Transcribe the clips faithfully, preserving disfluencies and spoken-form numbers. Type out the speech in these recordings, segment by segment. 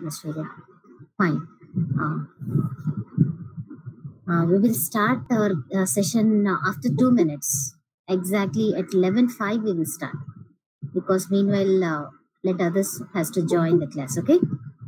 Aishwarya. Fine. Uh, uh, we will start our uh, session uh, after two minutes. Exactly at eleven five we will start. Because meanwhile, uh, let others has to join the class, okay?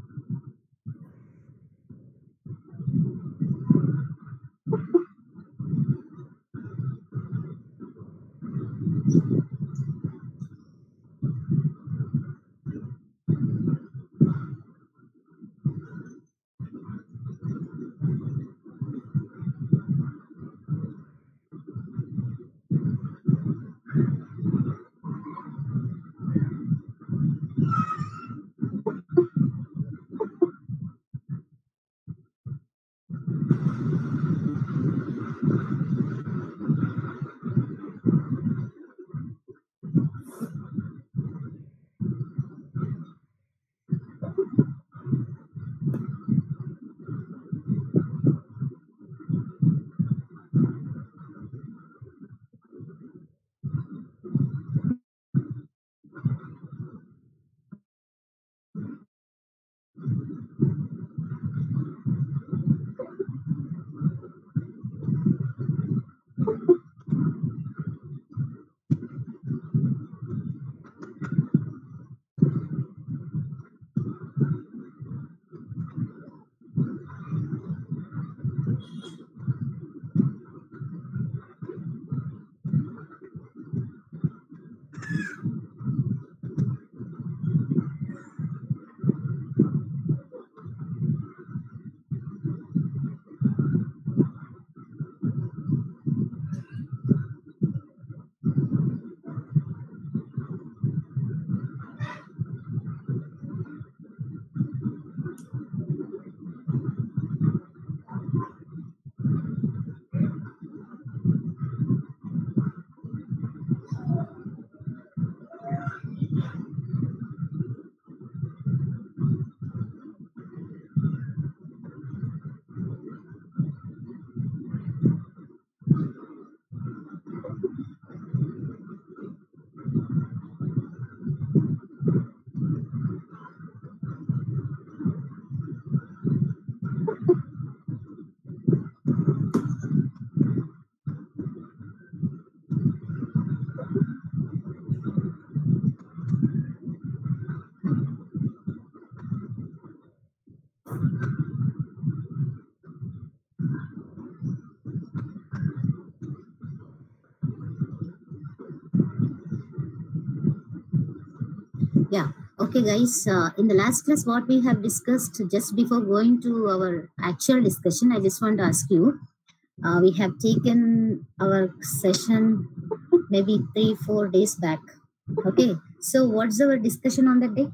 Yeah. Okay, guys. Uh, in the last class, what we have discussed just before going to our actual discussion, I just want to ask you. Uh, we have taken our session maybe three, four days back. Okay. So, what's our discussion on that day?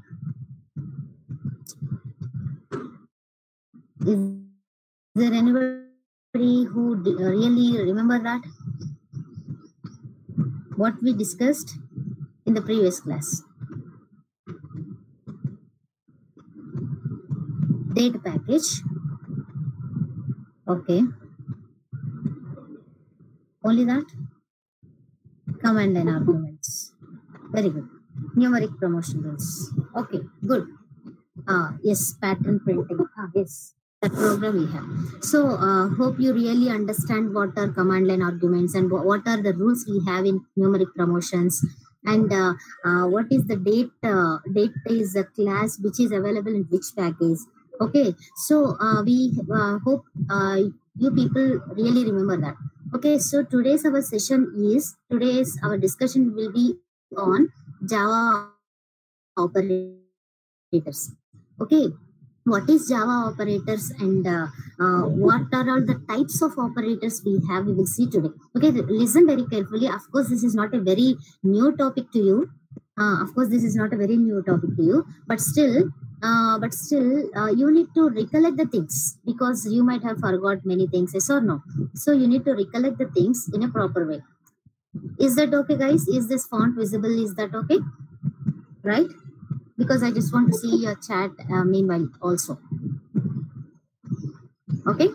Is there anybody who d- uh, really remember that? What we discussed in the previous class? Data package. Okay. Only that? Command line arguments. Very good. Numeric promotion rules. Okay, good. Uh, yes, pattern printing. Ah, yes, that program we have. So, uh, hope you really understand what are command line arguments and wh- what are the rules we have in numeric promotions, and uh, uh, what is the date. Uh, date is a class which is available in which package. Okay, so uh, we uh, hope uh, you people really remember that. Okay, so today's our session is today's our discussion will be on Java operators. Okay, what is Java operators and uh, uh, what are all the types of operators we have? We will see today. Okay, listen very carefully. Of course, this is not a very new topic to you. Uh, of course, this is not a very new topic to you, but still, uh, but still, uh, you need to recollect the things because you might have forgot many things. Yes or no? So you need to recollect the things in a proper way. Is that okay, guys? Is this font visible? Is that okay? Right? Because I just want to see your chat uh, meanwhile also. Okay.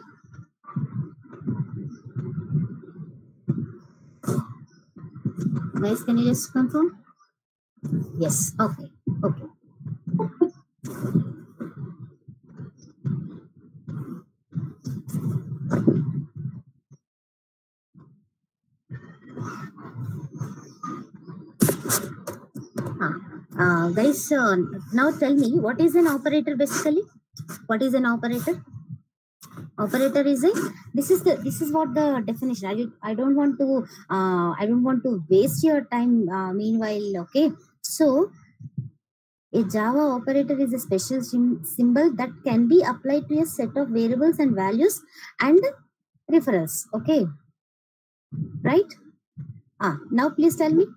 Guys, can you just confirm? Yes. Okay. Okay. uh, guys, uh, now tell me, what is an operator basically? What is an operator? Operator is a, this is the, this is what the definition. I, I don't want to, uh, I don't want to waste your time uh, meanwhile, okay? So, a Java operator is a special sim symbol that can be applied to a set of variables and values and referrals, okay? Right? Ah, now please tell me.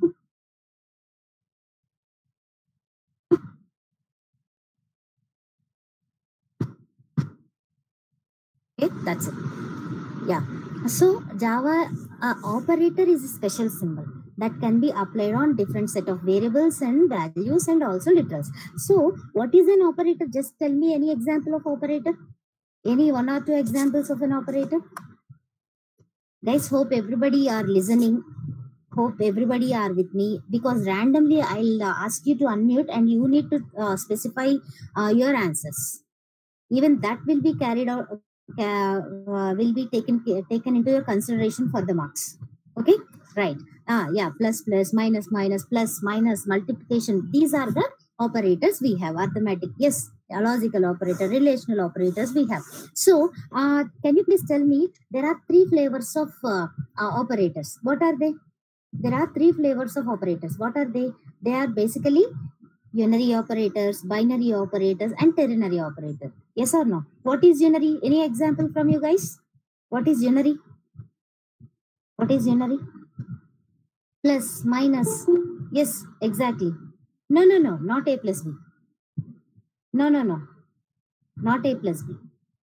Okay, that's it. Yeah. So Java uh, operator is a special symbol that can be applied on different set of variables and values and also literals. So what is an operator? Just tell me any example of operator. Any one or two examples of an operator? Guys, hope everybody are listening. Hope everybody are with me, because randomly I'll uh, ask you to unmute and you need to uh, specify uh, your answers. Even that will be carried out, uh, uh, will be taken taken into your consideration for the marks. Okay, right. Ah, yeah, plus plus, minus minus, plus minus, multiplication. These are the operators we have. Arithmetic, yes. Logical operator, relational operators we have. So, uh, can you please tell me, there are three flavors of uh, uh, operators. What are they? There are three flavors of operators. What are they? They are basically unary operators, binary operators, and ternary operators. Yes or no? What is unary? Any example from you guys? What is unary? What is unary? Plus, minus. Yes, exactly. No, no, no, not A plus B. No, no, no, not A plus B.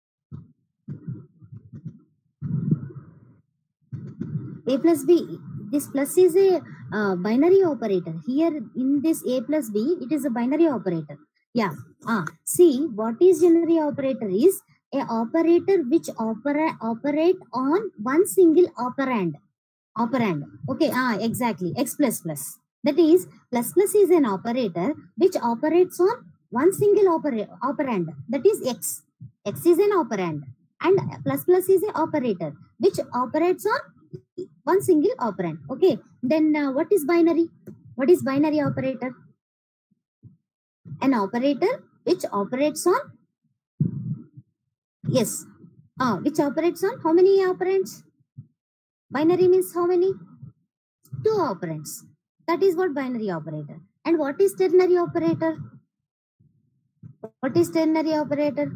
A plus B. This plus is a uh, binary operator. Here in this A plus B, it is a binary operator. Yeah. Ah, see, what is unary operator is a operator which opera operate on one single operand. Operand. Okay. Ah, exactly. X plus plus. That is, plus plus is an operator which operates on one single opera operand. That is X. X is an operand, and plus plus is an operator which operates on one single operand. Okay, then uh, what is binary? What is binary operator? An operator which operates on, yes, uh, which operates on how many operands? Binary means how many? Two operands. That is what binary operator. And what is ternary operator? What is ternary operator?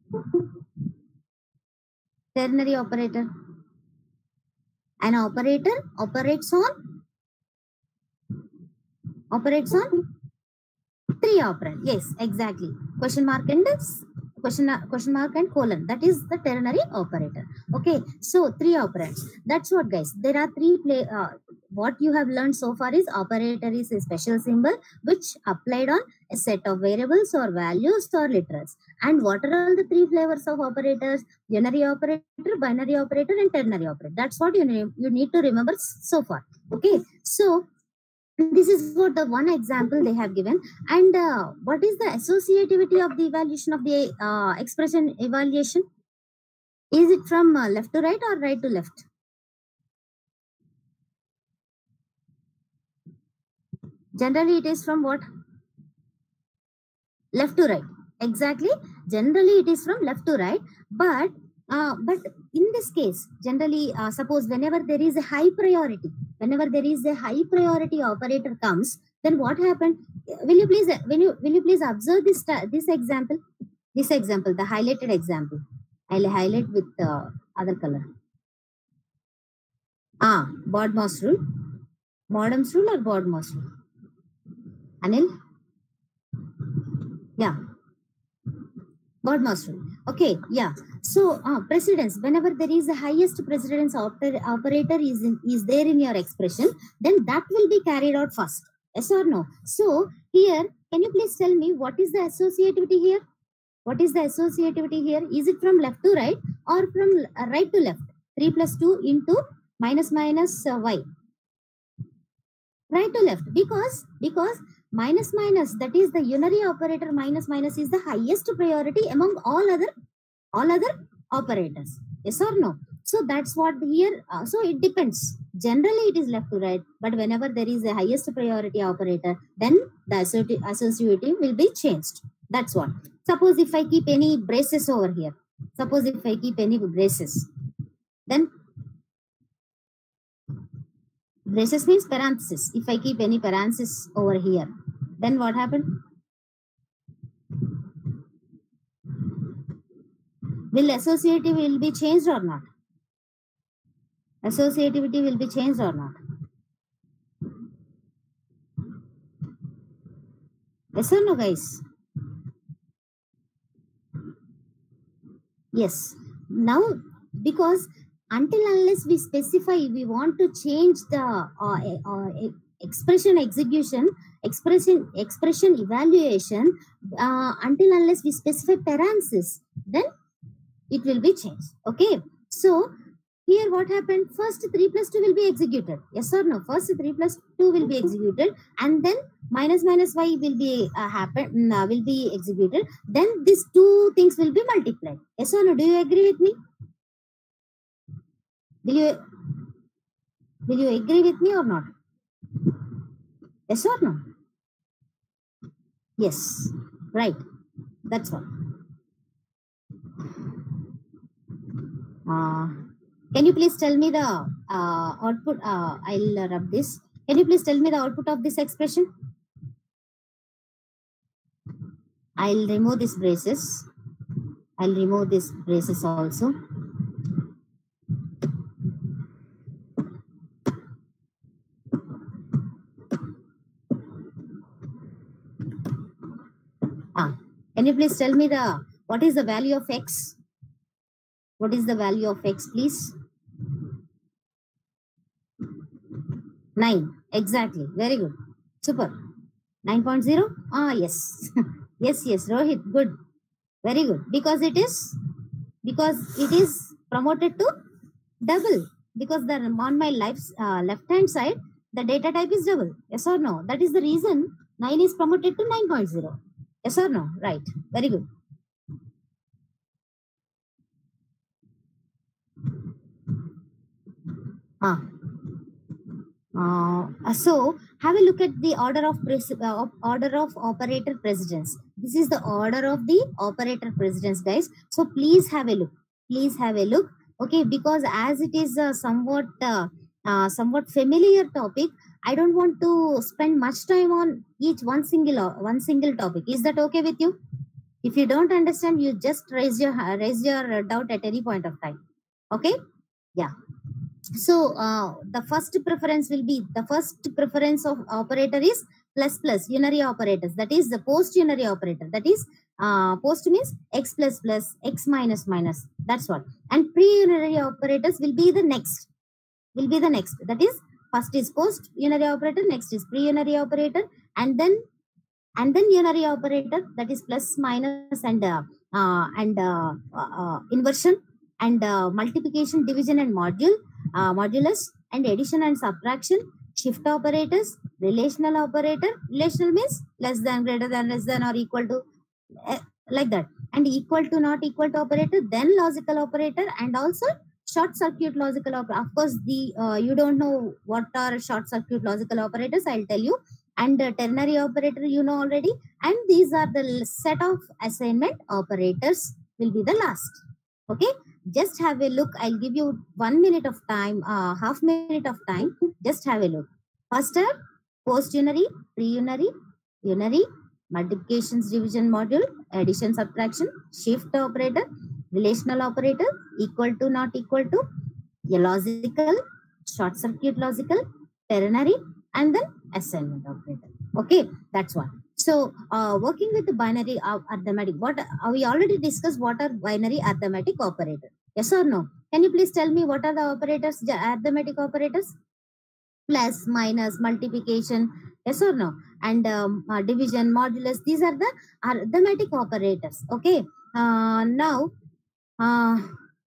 Ternary operator. An operator operates on operates on three operand. Yes, exactly. Question mark and question question mark and colon. That is the ternary operator. Okay, so three operands. That's what, guys. There are three play. Uh, what you have learned so far is operator is a special symbol which applied on a set of variables or values or literals. And what are all the three flavors of operators? Unary operator, binary operator, and ternary operator. That's what you need, you need to remember so far. Okay, so this is what the one example they have given. And uh, what is the associativity of the evaluation of the uh, expression evaluation? Is it from uh, left to right or right to left? Generally, it is from what? Left to right. Exactly. Generally, it is from left to right. But uh, but in this case, generally, uh, suppose whenever there is a high priority, whenever there is a high priority operator comes, then what happened? Will you please, will you will you please observe this this example? This example, the highlighted example. I'll highlight with uh, other color. Ah, BODMAS rule. BODMAS rule or BODMAS rule? Anil? Yeah. BODMAS rule. Okay, yeah. So, uh, precedence, whenever there is the highest precedence oper operator is, in, is there in your expression, then that will be carried out first. Yes or no? So, here, can you please tell me what is the associativity here? What is the associativity here? Is it from left to right or from uh, right to left? three plus two into minus minus uh, y. Right to left, because because minus minus, that is the unary operator, minus minus is the highest priority among all other all other operators. Yes or no? So that's what here, uh, so it depends. Generally it is left to right, but whenever there is a highest priority operator, then the associative, associative will be changed. That's what. Suppose if I keep any braces over here, suppose if I keep any braces, then braces means parenthesis. If I keep any parenthesis over here, then what happened? Will associative will be changed or not? Associativity will be changed or not? Yes or no, guys? Yes. Now, because until unless we specify we want to change the uh, uh, expression execution, expression expression evaluation, uh, until unless we specify parenthesis, then it will be changed. Okay. So here what happened? First three plus two will be executed. Yes or no? First three plus two will be executed, and then minus minus y will be uh, happen uh, will be executed. Then these two things will be multiplied. Yes or no? Do you agree with me? Will you will you agree with me or not? Yes or no? Yes. Right. That's all. Uh, can you please tell me the uh, output? Uh, I'll uh, rub this. Can you please tell me the output of this expression? I'll remove these braces. I'll remove these braces also. Ah, can you please tell me the what is the value of x? What is the value of x, please? nine. Exactly. Very good. Super. nine point zero? Ah, yes. yes, yes, Rohit. Good. Very good. Because it is because it is promoted to double. Because the on my left, uh, left hand side, the data type is double. Yes or no? That is the reason nine is promoted to nine point zero. Yes or no? Right. Very good. Ah. Uh, so have a look at the order of uh, order of operator precedence. This is the order of the operator precedence, guys. So please have a look. Please have a look. Okay, because as it is a somewhat uh, uh, somewhat familiar topic, I don't want to spend much time on each one single one single topic. Is that okay with you? If you don't understand, you just raise your raise your doubt at any point of time. Okay? Yeah. So uh, the first preference will be the first preference of operator is plus plus unary operators. That is the post unary operator. That is uh, post means x plus plus x minus minus. That's what. And pre unary operators will be the next. Will be the next. That is first is post unary operator. Next is pre unary operator, and then and then unary operator. That is plus minus and uh, uh, and uh, uh, inversion and uh, multiplication, division, and module. Uh, modulus and addition and subtraction, shift operators, relational operator. Relational means less than, greater than, less than, or equal to, uh, like that. And equal to, not equal to operator, then logical operator, and also short circuit logical operator. Of course, the uh, you don't know what are short circuit logical operators. I'll tell you. And uh, ternary operator, you know already. And these are the set of assignment operators will be the last. Okay. Just have a look. I'll give you one minute of time, uh, half minute of time. Just have a look. First are post unary, pre unary, unary, multiplications, division, module, addition, subtraction, shift operator, relational operator, equal to, not equal to, a logical, short circuit logical, ternary, and then assignment operator. Okay, that's one. So, uh, working with the binary uh, arithmetic, what uh, we already discussed what are binary arithmetic operators. Yes or no? Can you please tell me what are the operators, the arithmetic operators? Plus, minus, multiplication, yes or no? And um, uh, division, modulus, these are the arithmetic operators. Okay. Uh, now, uh,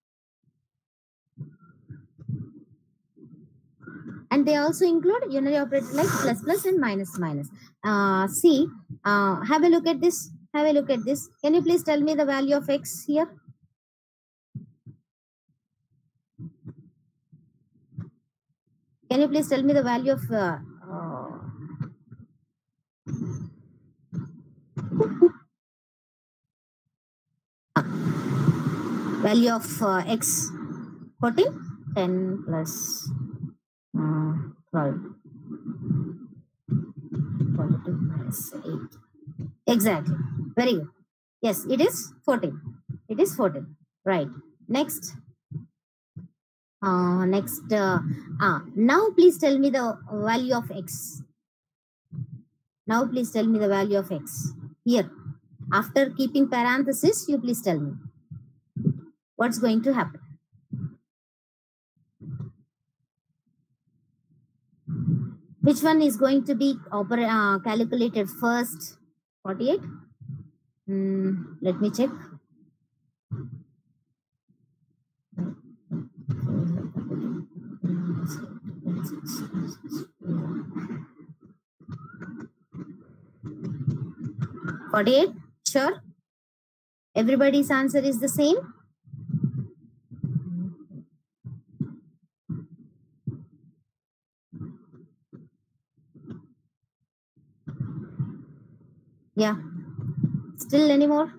and they also include unary operator like plus plus and minus minus. Uh, see, uh, have a look at this. Have a look at this. Can you please tell me the value of x here? Can you please tell me the value of uh, uh, value of uh, x? fourteen? ten plus uh, twelve. twenty-two minus eight. Exactly. Very good. Yes, it is fourteen. It is fourteen. Right. Next. Uh, next. Uh, ah, now please tell me the value of x. Now please tell me the value of x. Here. After keeping parenthesis, you please tell me. What's going to happen? Which one is going to be uh, calculated first? forty-eight? Mm, let me check. forty-eight? Sure? Everybody's answer is the same? Yeah. Still any more?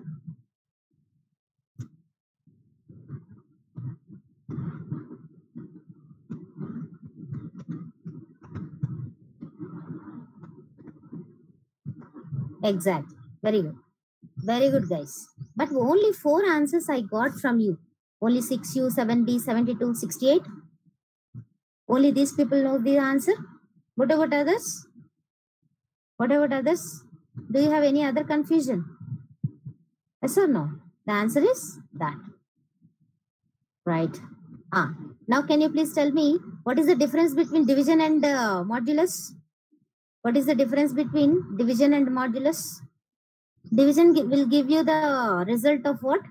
Exactly. Very good. Very good, guys. But only four answers I got from you. Only six U, seven D, seventy-two, sixty-eight. Only these people know the answer. What about others? What about others? Do you have any other confusion? Yes or no? The answer is that. Right. Ah. Now can you please tell me what is the difference between division and uh, modulus? What is the difference between division and modulus? Division will give you the result of what?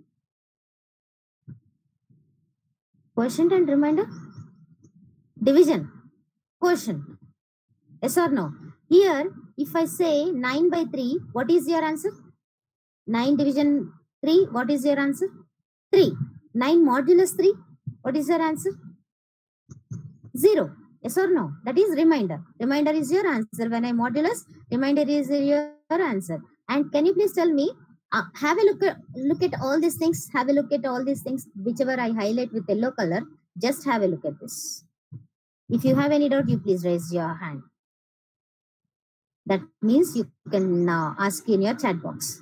Quotient and remainder? Division. Quotient. Yes or no? Here, if I say nine by three, what is your answer? nine division three, what is your answer? three. nine modulus three, what is your answer? zero. Yes or no? That is remainder. Remainder is your answer. When I modulus, remainder is your answer. And can you please tell me, uh, have a look at, look at all these things. Have a look at all these things, whichever I highlight with yellow color. Just have a look at this. If you have any doubt, you please raise your hand. That means you can uh, ask in your chat box.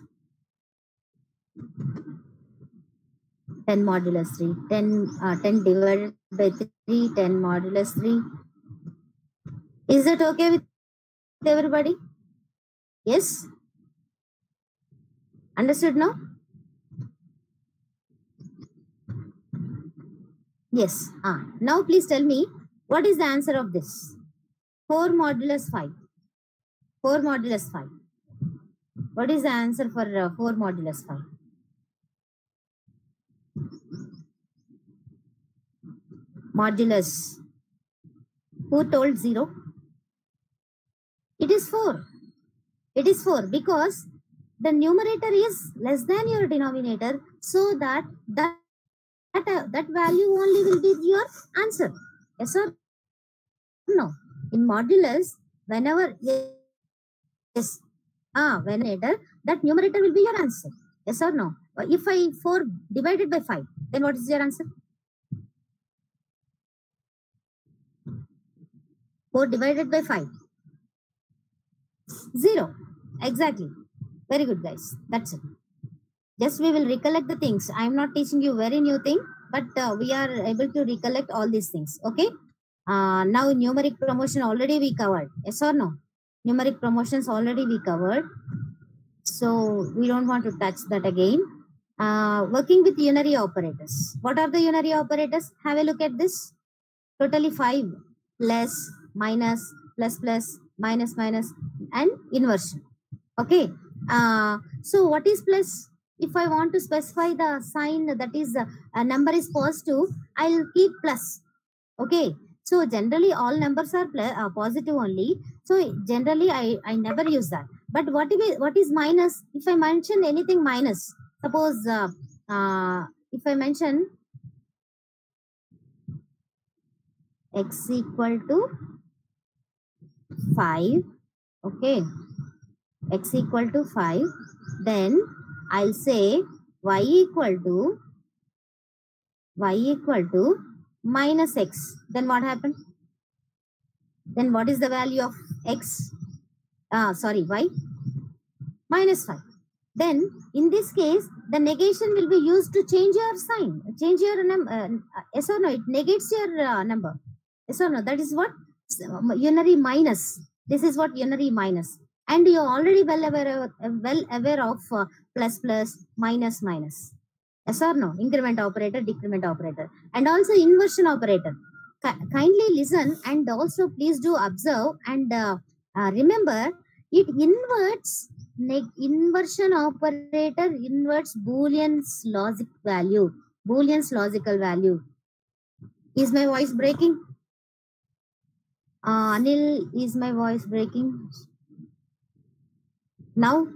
ten modulus three. ten, uh, ten divided by three. ten modulus three. Is that okay with everybody? Yes? Understood now? Yes. Ah, now please tell me, what is the answer of this? four modulus five. four modulus five. What is the answer for uh, four modulus five? Modulus. Who told zero? It is four. It is four because the numerator is less than your denominator, so that that that, uh, that value only will be your answer. Yes or no? In modulus, whenever yes, ah, whenever that numerator will be your answer. Yes or no? If I four divided by five, then what is your answer? four divided by five. zero. Exactly. Very good, guys. That's it. Just we will recollect the things. I am not teaching you very new thing, but uh, we are able to recollect all these things. Okay. Uh, now numeric promotion already we covered. Yes or no? Numeric promotions already we covered. So we don't want to touch that again. Uh, working with unary operators. What are the unary operators? Have a look at this. Totally five. Less, minus, plus, plus, minus, minus, and inversion. Okay. Uh, so what is plus? If I want to specify the sign that is uh, a number is positive, I'll keep plus. Okay. So generally all numbers are plus, uh, positive only. So generally I, I never use that. But what if what is minus? If I mention anything minus, suppose uh, uh, if I mention x equal to five. Okay, x equal to five. Then I'll say y equal to y equal to minus x. Then what happened? Then what is the value of x? Ah, sorry, y minus five. Then in this case, the negation will be used to change your sign, change your number. Uh, yes or no? It negates your uh, number. Yes or no? That is what unary minus. This is what unary minus. And you are already well aware of, well aware of uh, plus plus minus minus. Yes or no? Increment operator, decrement operator, and also inversion operator. K kindly listen and also please do observe and uh, uh, remember it inverts. Inversion operator inverts Boolean's logic value. Boolean's logical value. Is my voice breaking? Uh, Anil, is my voice breaking? Now?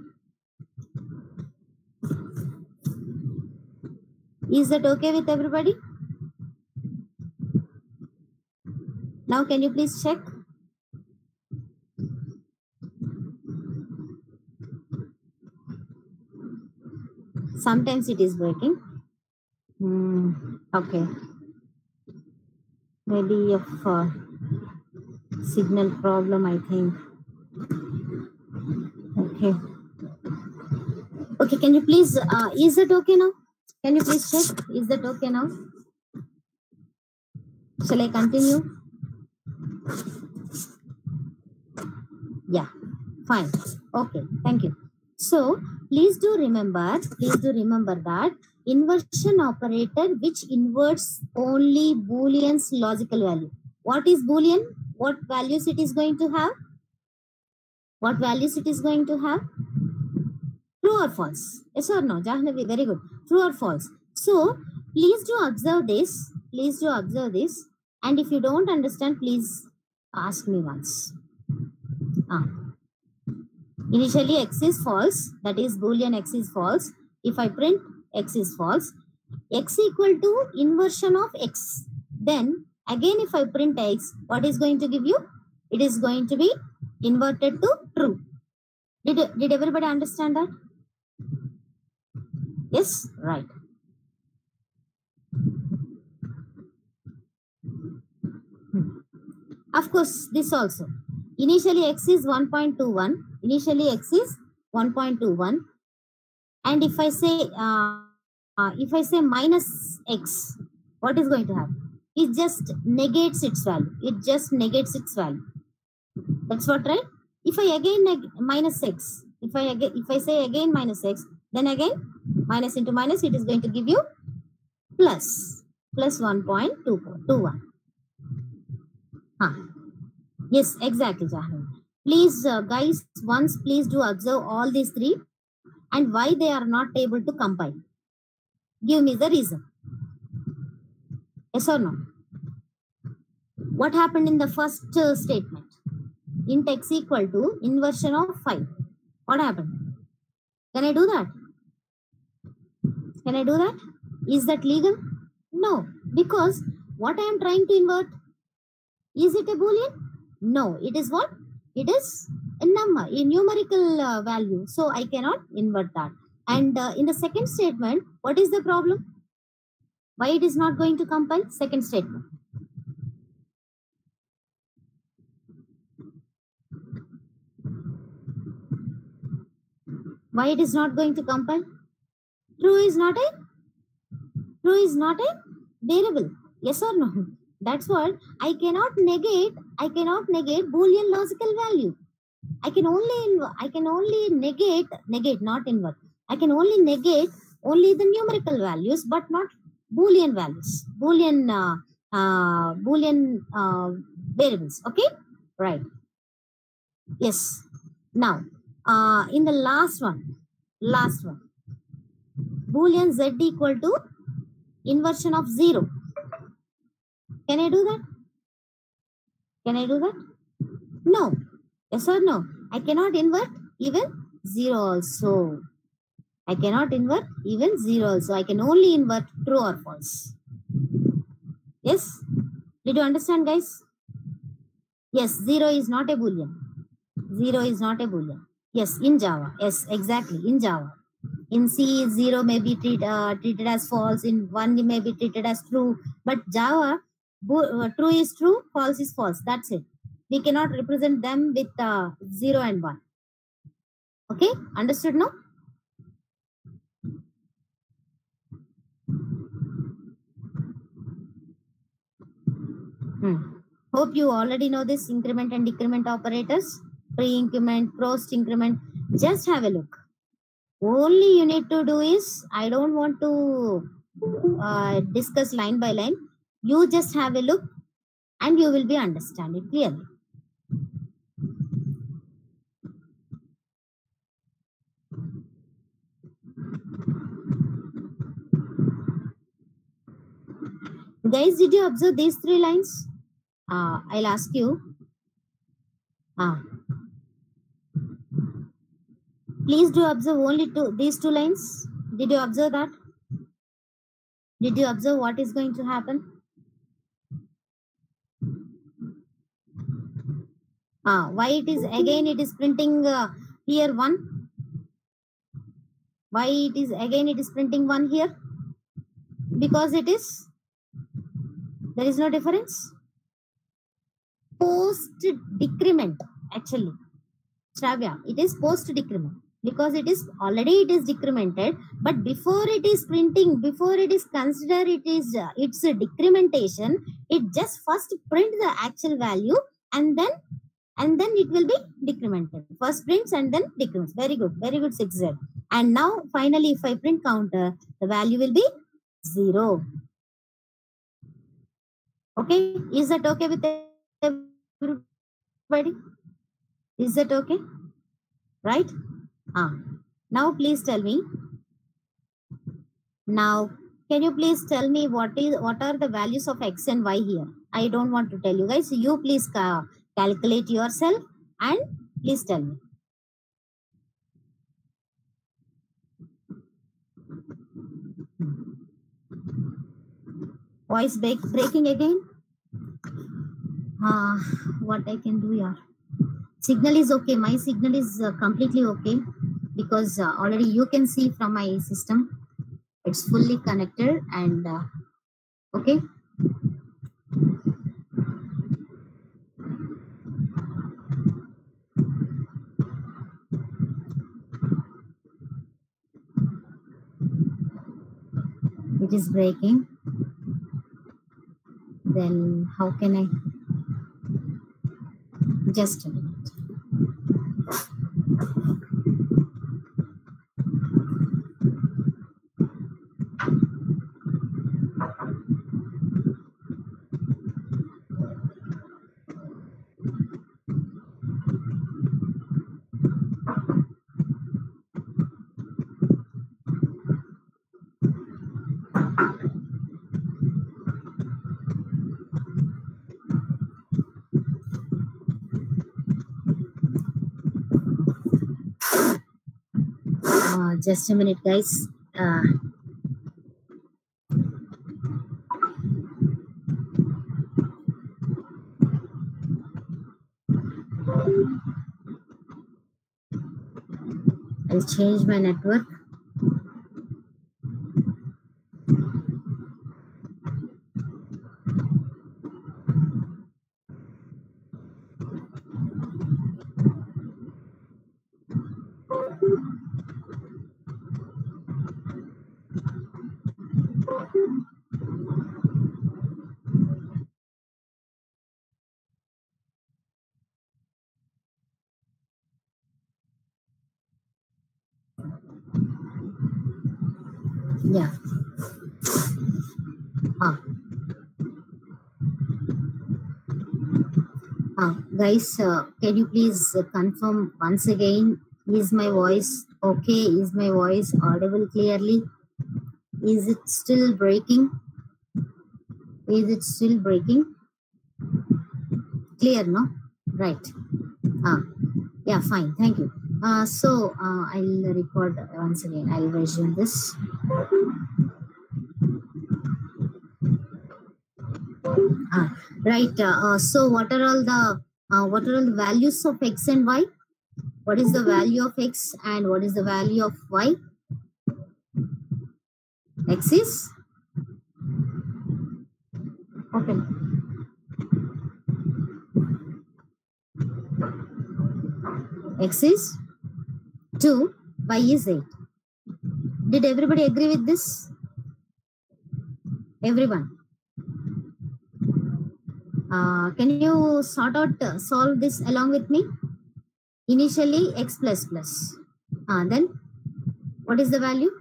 Is that okay with everybody? Now can you please check? Sometimes it is breaking. Mm, okay. Maybe a uh, signal problem, I think. Okay. Okay, can you please, uh, is it okay now? Can you please check? Is that okay now? Shall I continue? Yeah, fine. Okay, thank you. So, please do remember, please do remember that inversion operator which inverts only Boolean's logical value. What is Boolean? What values it is going to have? What values it is going to have? True or false? Yes or no? Jahnavi, very good. True or false? So, please do observe this. Please do observe this. And if you don't understand, please ask me once. Ah. Initially, x is false. That is, Boolean x is false. If I print x is false, x equal to inversion of x. Then, again, if I print x, what is going to give you? It is going to be inverted to true. Did, did everybody understand that? Yes? Right. Hmm. Of course, this also. Initially, x is one point two one. Initially, x is one point two one. And if I say, uh, uh, if I say minus x, what is going to happen? It just negates its value. It just negates its value. That's what, right? If I again minus x, if I again, if I say again minus x, then again minus into minus, it is going to give you plus plus one point two one. Huh. Yes, exactly, Jahnavi. Please, uh, guys, once please do observe all these three and why they are not able to compile. Give me the reason. Yes or no? What happened in the first uh, statement? Int x equal to inversion of five. What happened? Can I do that? Can I do that? Is that legal? No, because what I am trying to invert, is it a Boolean? No, it is what? It is a number, a numerical uh, value. So I cannot invert that. And uh, in the second statement, what is the problem? Why it is not going to compile? Second statement. Why it is not going to compile? True is not a true is not a variable. Yes or no? That's what I cannot negate. I cannot negate Boolean logical value. I can only I can only negate negate not invert. I can only negate only the numerical values, but not Boolean values. Boolean uh, uh, Boolean uh, variables. Okay, right? Yes. Now, uh, in the last one, last one, Boolean z equal to inversion of zero. Can I do that? Can I do that? No. Yes or no? I cannot invert even zero also. I cannot invert even zero also. I can only invert true or false. Yes? Did you understand, guys? Yes, zero is not a boolean. Zero is not a boolean. Yes, in Java. Yes, exactly, in Java. In C, zero may be treat, uh, treated as false. In one, it may be treated as true. But Java, uh, true is true, false is false. That's it. We cannot represent them with uh, zero and one. Okay, understood now? Hmm. Hope you already know this increment and decrement operators. Pre-increment, post-increment. Just have a look. Only you need to do is, I don't want to uh, discuss line by line. You just have a look and you will be understand it clearly. Guys, did you observe these three lines? Uh, I'll ask you. Uh, please do observe only two, these two lines. Did you observe that? Did you observe what is going to happen? Uh, why it is again it is printing uh, here one? Why it is again it is printing one here? Because it is, there is no difference. Post decrement actually. Shravya, it is post decrement because it is already it is decremented, but before it is printing, before it is considered it is uh, it's a decrementation, it just first print the actual value and then and then it will be decremented. First prints and then decrements. Very good, very good, six Z. And now finally if I print counter, the value will be zero. Okay, is that okay with everybody? Is that okay? Right? Ah. Now please tell me. Now, can you please tell me what is what are the values of x and y here? I don't want to tell you guys. You please ca calculate yourself and please tell me. Voice break, breaking again. Uh, what I can do here? Signal is okay. My signal is uh, completely okay because uh, already you can see from my system. It's fully connected and uh, okay. It is breaking. Then how can I? Just a minute. Uh, just a minute, guys. Uh, I'll change my network. Yeah. Ah. Ah. Guys, uh, can you please uh, confirm once again? Is my voice okay? Is my voice audible clearly? Is it still breaking? Is it still breaking? Clear, no? Right. Ah. Yeah, fine. Thank you. Uh, so uh, I'll record once again. I'll resume this. Ah, right? Uh, uh, so what are all the uh, what are all the values of x and y? What is the value of x and what is the value of y? X is open. X is two, y is eight. Did everybody agree with this? Everyone. Uh, can you sort out, uh, solve this along with me? Initially, x plus plus. Uh, then, what is the value?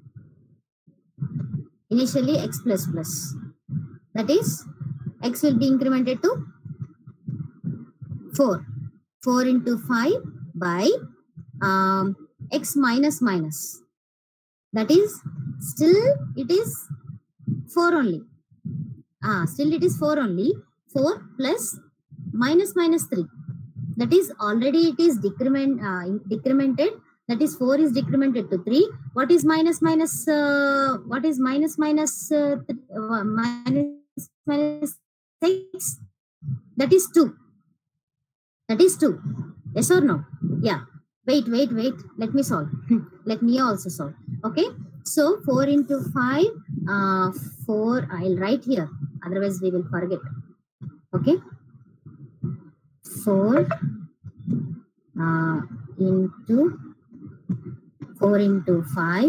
Initially, x plus plus. That is, x will be incremented to four. four into five by um, x minus minus. That is, still it is four only. Ah, still it is four only. four plus minus minus three. That is, already it is decrement uh, decremented. That is, four is decremented to three. What is minus minus? Uh, what is minus minus uh, uh, minus minus six? That is two. That is two. Yes or no? Yeah. Wait, wait, wait. Let me solve. Let me also solve. Okay. So four into five. Uh, four. I'll write here. Otherwise, we will forget. Okay. four uh, into four into five.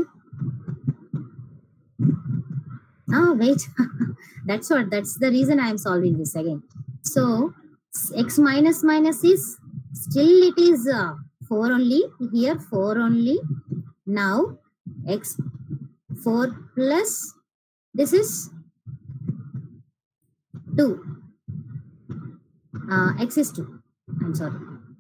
Ah, wait. That's what. That's the reason I am solving this again. So x minus minus is still it is uh, four only. Here four only. Now x four plus this is two. Uh, x is two. I'm sorry.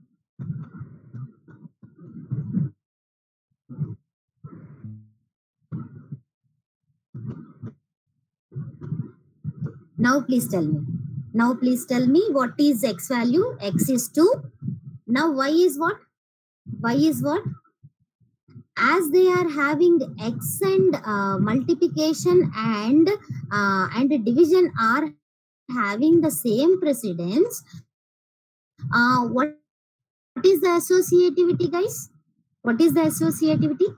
Now please tell me. Now please tell me what is x value? X is two. Now y is what? Y is what? As they are having x and uh, multiplication and uh, and division are having the same precedence, uh, what is the associativity, guys? What is the associativity?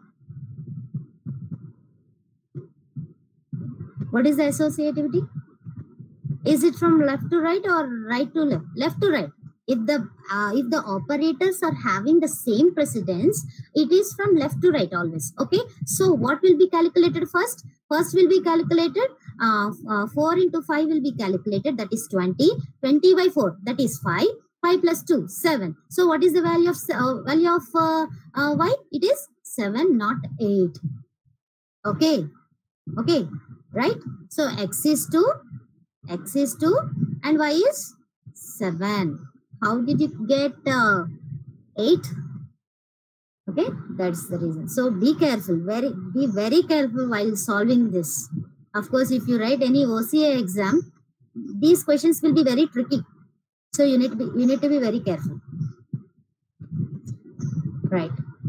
What is the associativity? Is it from left to right or right to left? Left to right. If the uh, if the operators are having the same precedence, it is from left to right always. Okay. So what will be calculated first? First will be calculated. Uh, uh, four into five will be calculated. That is twenty. twenty by four. That is five. five plus two, seven. So what is the value of uh, value of uh, uh, y? It is seven, not eight. Okay. Okay. Right. So x is two. X is two and y is seven. How did you get uh, eight? Okay, that's the reason. So be careful, very be very careful while solving this. Of course, if you write any O C A exam, these questions will be very tricky. So you need to be you need to be very careful. Right.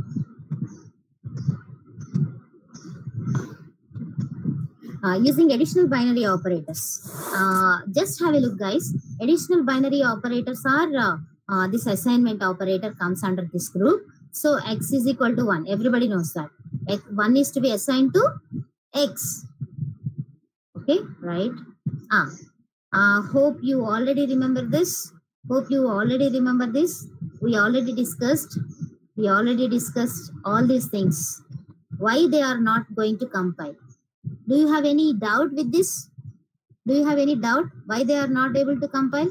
Uh, using additional binary operators. Uh, just have a look, guys. Additional binary operators are, uh, uh, this assignment operator comes under this group. So x is equal to one. Everybody knows that. X, one is to be assigned to x. Okay, right? Ah, uh, hope you already remember this. Hope you already remember this. We already discussed. We already discussed all these things. Why they are not going to compile? Do you have any doubt with this? Do you have any doubt why they are not able to compile?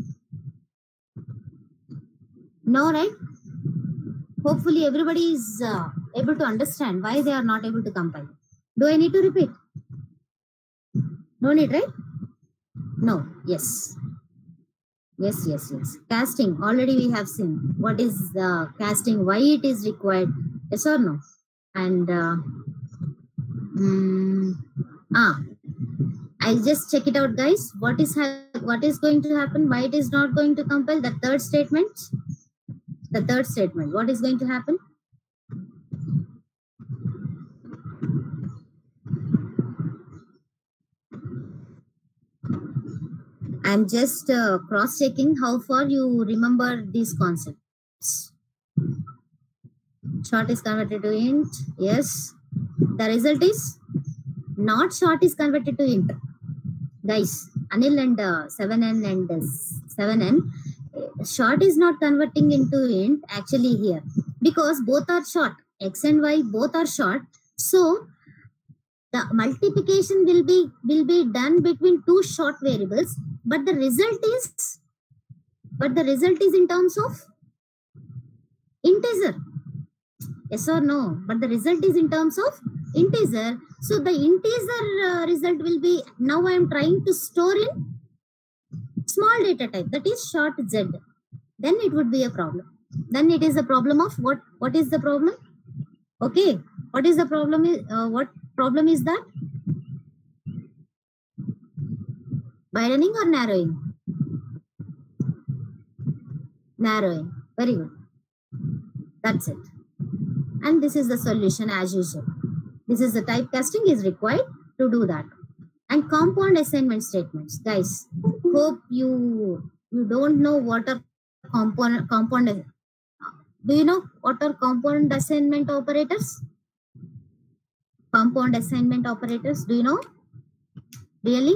No, right? Hopefully everybody is uh, able to understand why they are not able to compile. Do I need to repeat? No need, right? No, yes. Yes, yes, yes. Casting, already we have seen. What is the casting, why it is required, yes or no? And uh, mm, ah, I'll just check it out, guys. What is what is going to happen? Why it is not going to compile? The third statement. The third statement. What is going to happen? I'm just uh, cross checking how far you remember these concepts. Short is converted to int. Yes. The result is not short is converted to int. Guys, Anil and uh, seven N and uh, seven N, short is not converting into int actually here because both are short. X and Y both are short. So the multiplication will be will be done between two short variables, but the result is but the result is in terms of integer. Yes or no? But the result is in terms of integer. So the integer uh, result will be, now I am trying to store in small data type, that is short z. Then it would be a problem. Then it is a problem of what? What is the problem? Okay. What is the problem? Is uh, what problem is that? Widening or narrowing? Narrowing. Very good. That's it. And this is the solution as usual. This is the typecasting is required to do that. And compound assignment statements. Guys, hope you you don't know what are compound compound. Do you know what are compound assignment operators? Compound assignment operators. Do you know? Really?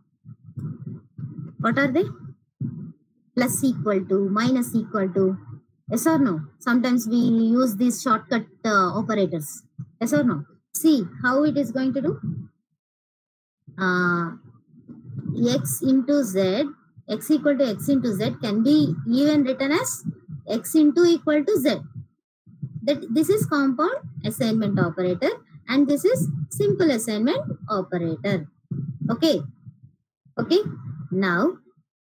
What are they? Plus equal to, minus equal to. Yes or no? Sometimes we use these shortcut uh, operators. Yes or no? See how it is going to do. Uh, x into z, x equal to x into z can be even written as x into equal to z. That this is compound assignment operator and this is simple assignment operator. Okay. Okay. Now,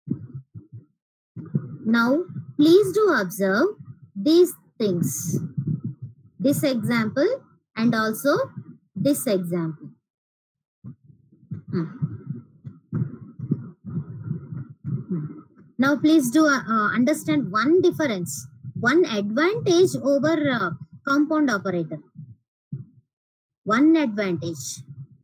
now please do observe these things. This example and also this example. Hmm. Hmm. Now please do uh, uh, understand one difference, one advantage over uh, compound operator. One advantage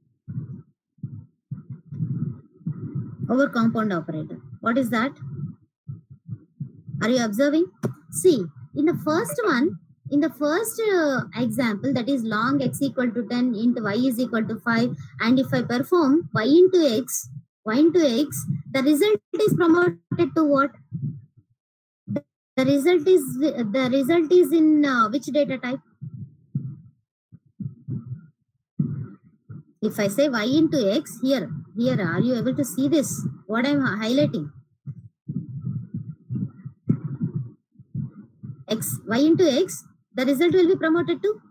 over compound operator. What is that? Are you observing? See, in the first one, in the first uh, example, that is long x equal to ten into y is equal to five, and if I perform y into x, y into x, the result is promoted to what? The result is the result is in uh, which data type? If I say y into x, here, here, are you able to see this? What I am highlighting? X, y into x, the result will be promoted to?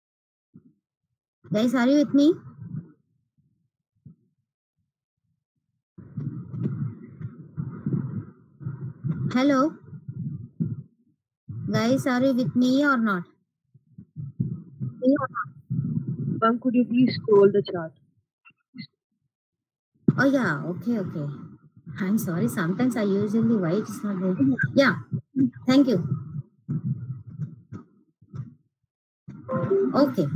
Guys, are you with me? Hello? Guys, are you with me or not? Ma'am, could you please scroll the chart? Oh yeah, okay, okay. I'm sorry, sometimes I usually why it's not there. Yeah, thank you. Okay.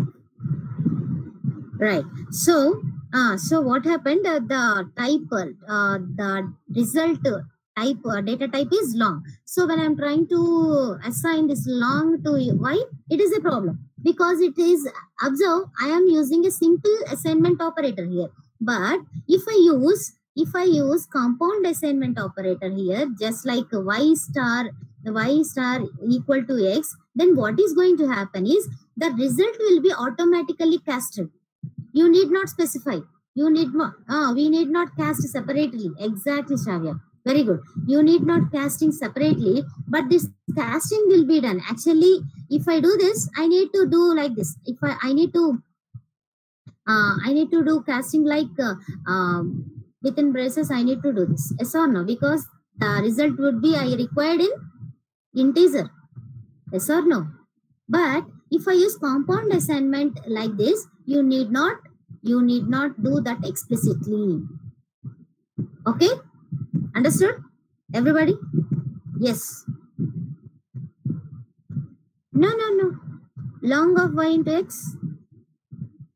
Right. So, uh, so what happened? Uh, the type, uh, the result type, uh, data type is long. So when I'm trying to assign this long to y, it is a problem because it is, observe, I am using a simple assignment operator here. But if I use, if I use compound assignment operator here, just like y star, y star equal to x, then what is going to happen is the result will be automatically casted. You need not specify. You need not. Ah, we need not cast separately. Exactly, Shravya. Very good. You need not casting separately, but this casting will be done. Actually, if I do this, I need to do like this. If I, I need to, uh, I need to do casting like uh, um, within braces. I need to do this. Yes or no? Because the result would be I required in integer. Yes or no? But if I use compound assignment like this, you need not, you need not do that explicitly. Okay? Understood? Everybody? Yes. No, no, no. Long of y into x.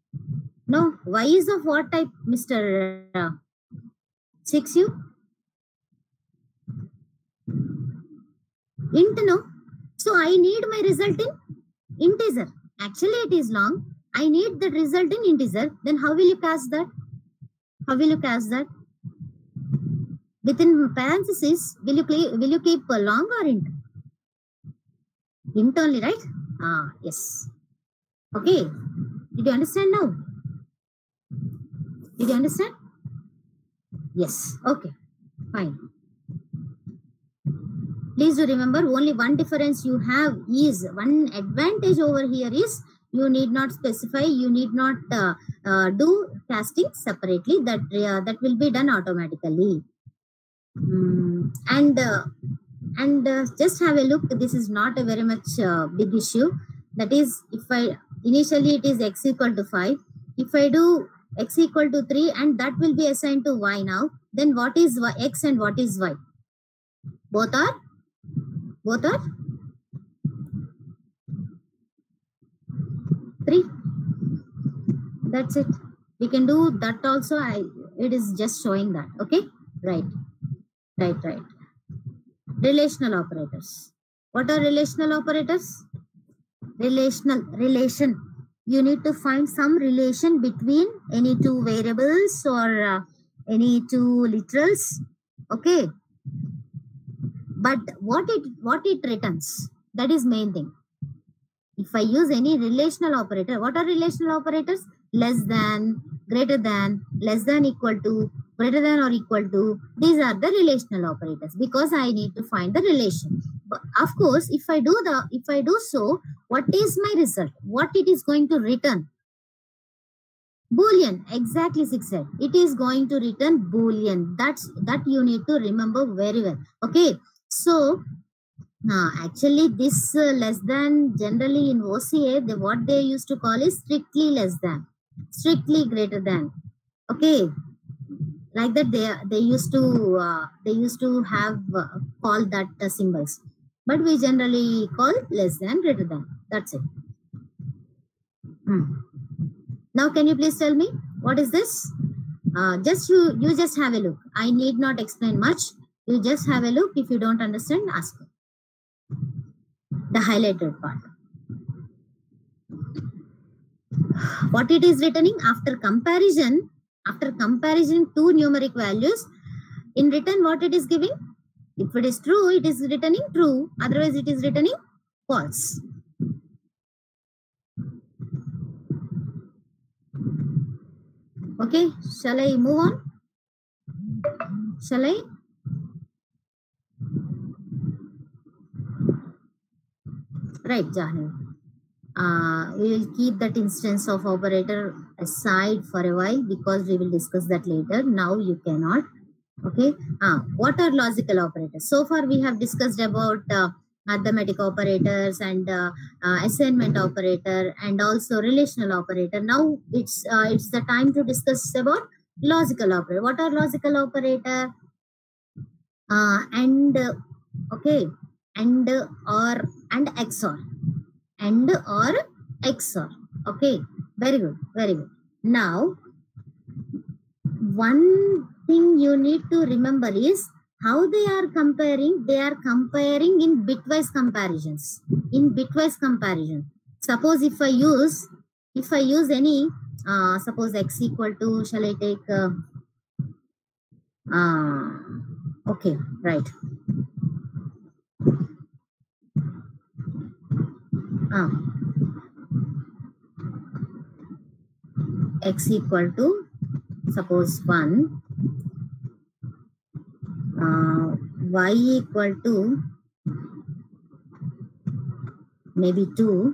No, y is of what type, Mister Uh, six U? int no. So I need my result in integer. Actually it is long. I need the result in integer. Then how will you cast that? How will you cast that? Within parentheses, will you play, will you keep a long or int? Int only, right? Ah, yes. Okay. Did you understand now? Did you understand? Yes. Okay. Fine. Please do remember, only one difference you have is, one advantage over here is, you need not specify, you need not uh, uh, do casting separately. That uh, that will be done automatically. Mm, and uh, and uh, just have a look. This is not a very much uh, big issue. That is, if I initially it is x equal to five. If I do x equal to three, and that will be assigned to y now, then what is y, x and what is y? Both are both are three. That's it. We can do that also. I it is just showing that. Okay, right, right, right. Relational operators. What are relational operators? Relational relation. You need to find some relation between any two variables or uh, any two literals. Okay. But what it what it returns, that is main thing. If I use any relational operator, what are relational operators? Less than, greater than, less than equal to, greater than or equal to. These are the relational operators because I need to find the relation. But of course, if I do the if I do so, what is my result? What it is going to return? Boolean. Exactly, six said. It is going to return Boolean. That's that you need to remember very well. Okay. So uh, actually this uh, less than, generally in O C A, they, what they used to call is strictly less than, strictly greater than. Okay, like that they they used to uh, they used to have uh, call that uh, symbols, but we generally call less than, greater than. That's it. Hmm. Now can you please tell me what is this? Uh, just you you just have a look. I need not explain much. You just have a look. If you don't understand, ask me. The highlighted part. What it is returning after comparison, after comparison two numeric values, in return what it is giving? If it is true, it is returning true. Otherwise, it is returning false. Okay, shall I move on? Shall I? Right, Jahani. Uh, we will keep that instance of operator aside for a while because we will discuss that later. Now you cannot. Okay. Uh, what are logical operators? So far we have discussed about uh, arithmetic operators and uh, uh, assignment operator and also relational operator. Now it's uh, it's the time to discuss about logical operator. What are logical operator? Uh, and uh, okay, and uh, or and X O R, and or X O R. Okay, very good, very good. Now, one thing you need to remember is how they are comparing. They are comparing in bitwise comparisons. In bitwise comparison. Suppose if I use, if I use any, uh, suppose X equal to, shall I take, uh, uh, okay, right. Uh, X equal to, suppose one, uh, Y equal to maybe two.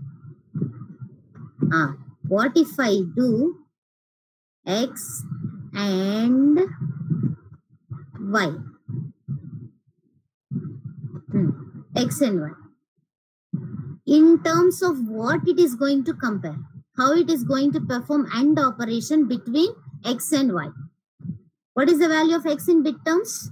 Uh, what if I do X and Y? Hmm. X and Y. In terms of what it is going to compare, how it is going to perform AND operation between X and Y. What is the value of X in bit terms?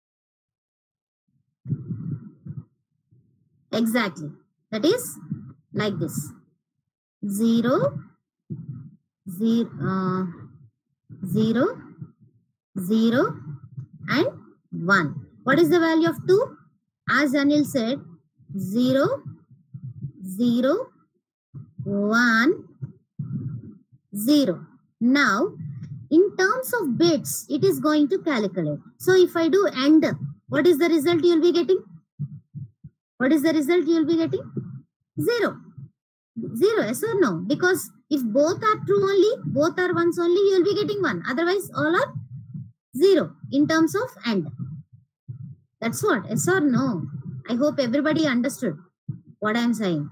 Exactly. That is like this. Zero, zero, uh, zero, zero, and one. What is the value of two? as Anil said, zero, zero, one, zero. Now, in terms of bits, it is going to calculate. So if I do AND, what is the result you will be getting? What is the result you will be getting? Zero. Zero, yes or no? Because if both are true only, both are ones only, you will be getting one. Otherwise, all are zero in terms of AND. That's what, yes or no? I hope everybody understood what I am saying.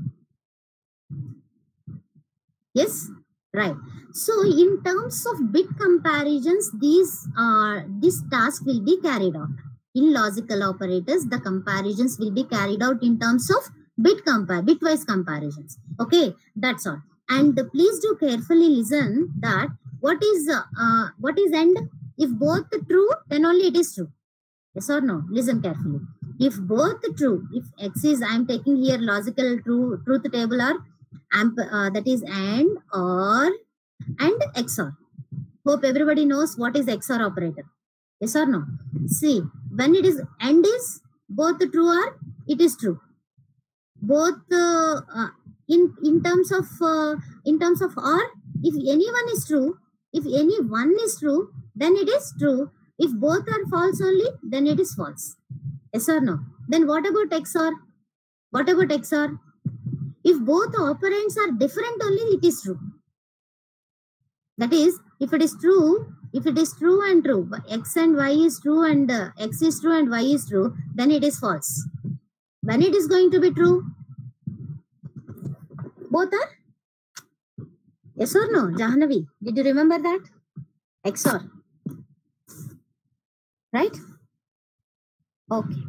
Yes? Right. So in terms of bit comparisons, these are this task will be carried out. In logical operators, the comparisons will be carried out in terms of bit compare, bitwise comparisons. Okay, that's all. And please do carefully listen that what is uh, uh, what is AND? If both true, then only it is true. Yes or no? Listen carefully. If both true, if X is, I am taking here logical true truth table or amp, uh, that is AND or and X O R. Hope everybody knows what is X O R operator. Yes or no? See, when it is AND is both true or it is true. Both uh, uh, in in terms of uh, in terms of OR, if anyone is true, if any one is true, then it is true. If both are false only, then it is false. Yes or no? Then what about X O R? What about X O R? If both operands are different only, it is true. That is, if it is true, if it is true and true, X and Y is true and uh, X is true and Y is true, then it is false. When it is going to be true? Both are? Yes or no? Jahanavi, did you remember that? X O R. Right? Okay.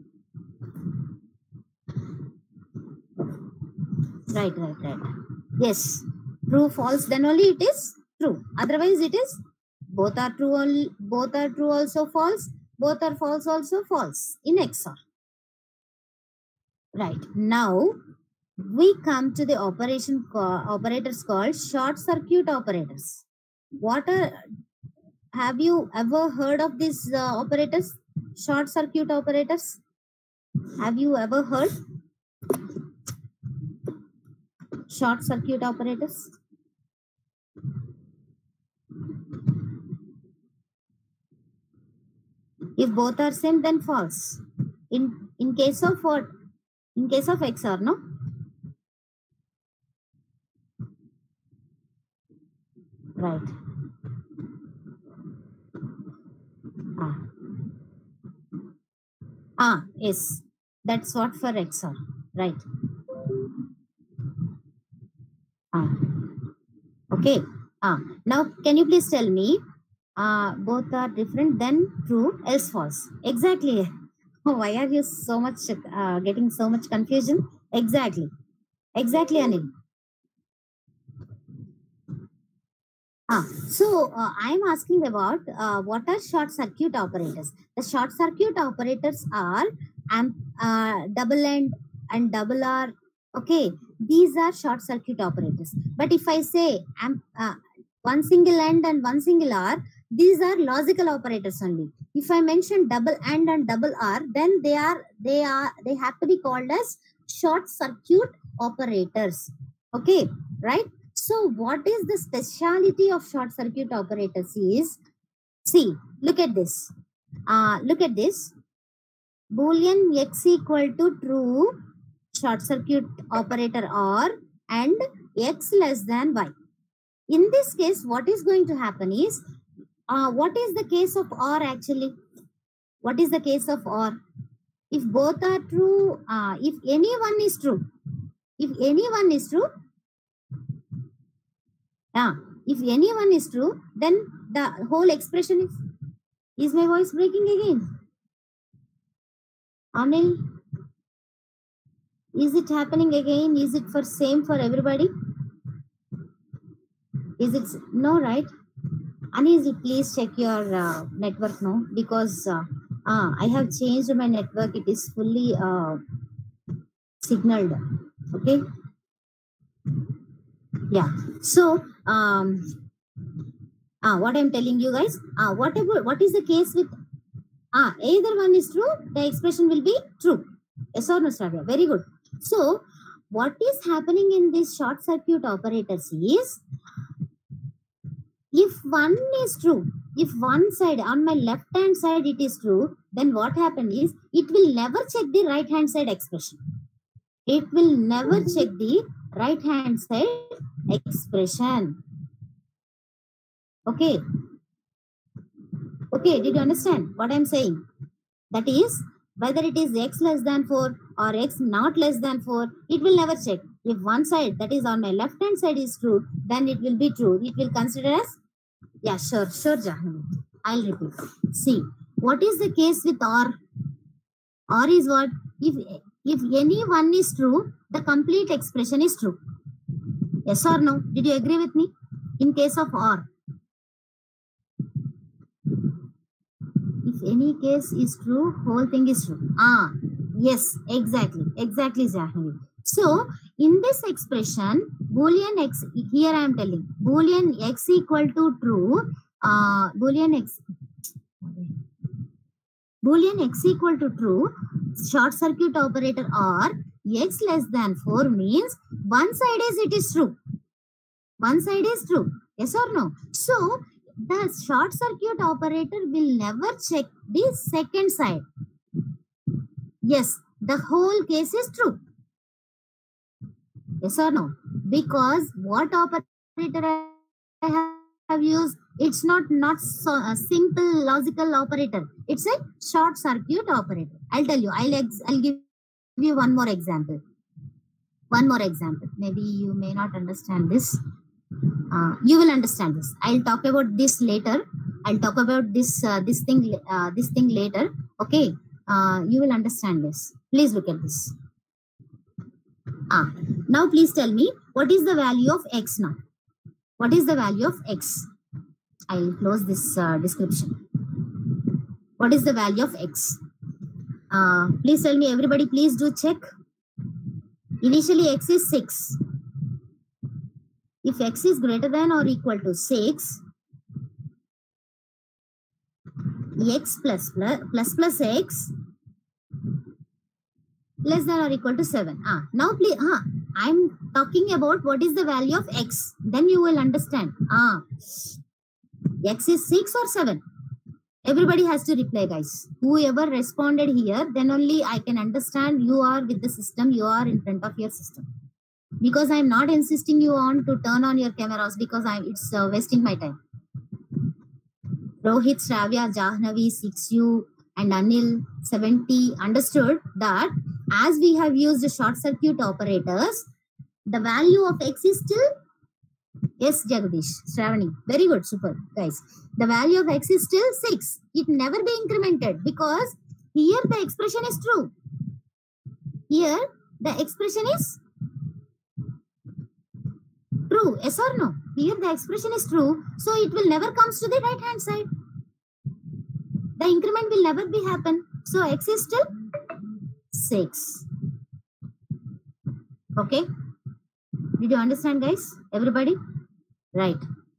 Right, right, right. Yes. True, false, then only it is true. Otherwise it is both are true, only, both are true also false, both are false also false in X O R. Right. Now we come to the operation operators called short circuit operators. What are, have you ever heard of these uh, operators? Short circuit operators? Have you ever heard? Short circuit operators? If both are same, then false. In in case of what? In case of X O R, no? Right. Ah. Ah, yes. That's what for X O R. Right. Ah. Okay. Ah. Now, can you please tell me, uh, both are different, then true, else false? Exactly. Why are you so much uh, getting so much confusion? Exactly. Exactly, Anil. Ah, so uh, I am asking about uh, what are short circuit operators. The short circuit operators are amp, uh, double AND and double R. Okay, these are short circuit operators. But if I say amp, uh, one single AND and one single R, these are logical operators only. If I mention double AND and double R, then they are they are they have to be called as short circuit operators. Okay, right? So what is the speciality of short circuit operators is, see, look at this. Uh, look at this. Boolean X equal to true, short circuit operator OR, and X less than Y. In this case, what is going to happen is, uh, what is the case of OR actually? What is the case of OR? If both are true, uh, if any one is true, if any one is true, Ah, if any one is true, then the whole expression is, is my voice breaking again? Anil, is it happening again? Is it for same for everybody? Is it, no, right? Anil, please check your uh, network now, because uh, uh, I have changed my network. It is fully uh, signaled. Okay. Yeah. So, um, uh, what I'm telling you guys, uh, whatever, what is the case with, Ah, either one is true, the expression will be true. Yes or no, Shravya? Very good. So, what is happening in this short circuit operators is, if one is true, if one side on my left hand side it is true, then what happened is it will never check the right hand side expression. It will never check the right hand side expression. Okay. Okay, did you understand what I'm saying? That is, whether it is x less than four or x not less than four, it will never check. If one side, that is on my left hand side, is true, then it will be true. It will consider as, yeah, sure, sure, Jahnavi. I'll repeat. See, what is the case with or? Or is what? If, if any one is true, the complete expression is true. Yes or no? Did you agree with me? In case of or. If any case is true, whole thing is true. Ah, yes, exactly, exactly, Jahnavi. So, in this expression, Boolean x, here I am telling, Boolean x equal to true, uh, Boolean x, Boolean x equal to true, short circuit operator or x less than four means one side is it is true. One side is true. Yes or no? So, the short circuit operator will never check the second side. Yes, the whole case is true. Yes or no? Because what operator I have used, it's not, not so, a simple logical operator. It's a short circuit operator. I'll tell you, I'll, ex I'll give you one more example. One more example. Maybe you may not understand this. Uh, you will understand this. I'll talk about this later. I'll talk about this uh, this thing uh, this thing later. Okay. Uh, you will understand this. Please look at this. Ah, now please tell me what is the value of x now? What is the value of x? I'll close this uh, description. What is the value of x? Uh, please tell me, everybody. Please do check. Initially, x is six. If x is greater than or equal to six, x plus plus, plus plus x less than or equal to seven. Ah, now please, ah, I'm talking about what is the value of x. Then you will understand. Ah, x is six or seven. Everybody has to reply, guys. Whoever responded here, then only I can understand you are with the system. You are in front of your system. Because I'm not insisting you on to turn on your cameras because I'm it's uh, wasting my time. Rohit, Shravya, Jahnavi, six U and Anil seventy understood that as we have used the short circuit operators, the value of x is still, yes, Jagadish, Shravani, very good, super, guys. The value of x is still six. It never be incremented because here the expression is true. Here the expression is true, yes or no? Here the expression is true, so it will never comes to the right hand side. The increment will never be happen. So x is still six. Okay? Did you understand, guys? Everybody? Right.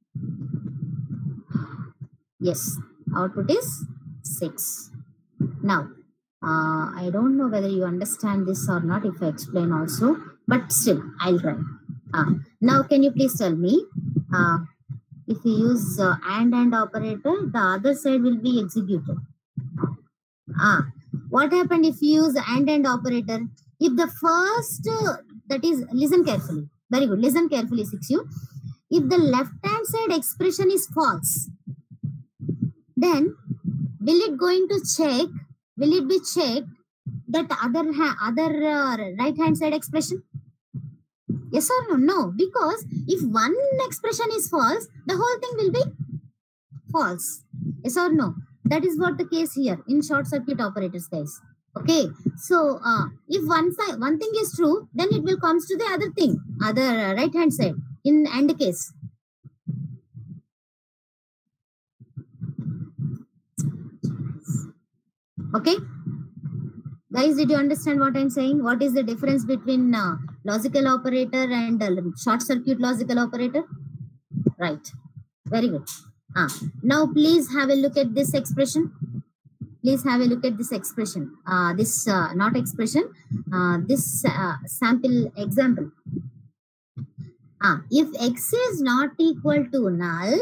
Yes, output is six. Now, uh, I don't know whether you understand this or not if I explain also, but still, I'll try. Uh, now, can you please tell me, uh, if we use uh, AND AND operator, the other side will be executed. Ah, what happened if you use AND AND operator? If the first, uh, that is, listen carefully. Very good. Listen carefully, six U. If the left hand side expression is false, then will it going to check? Will it be checked that other ha other uh, right hand side expression? Yes or no? No, because if one expression is false, the whole thing will be false. Yes or no? That is what the case here in short circuit operators, guys. Okay, so uh, if one side, one thing is true, then it will comes to the other thing, other uh, right hand side in AND case. Okay, guys, did you understand what I'm saying? What is the difference between uh, logical operator and uh, short circuit logical operator? Right, very good. Ah, now please have a look at this expression. please have a look at this expression. Uh, this uh, not expression. Uh, this uh, sample example. Uh, if x is not equal to null,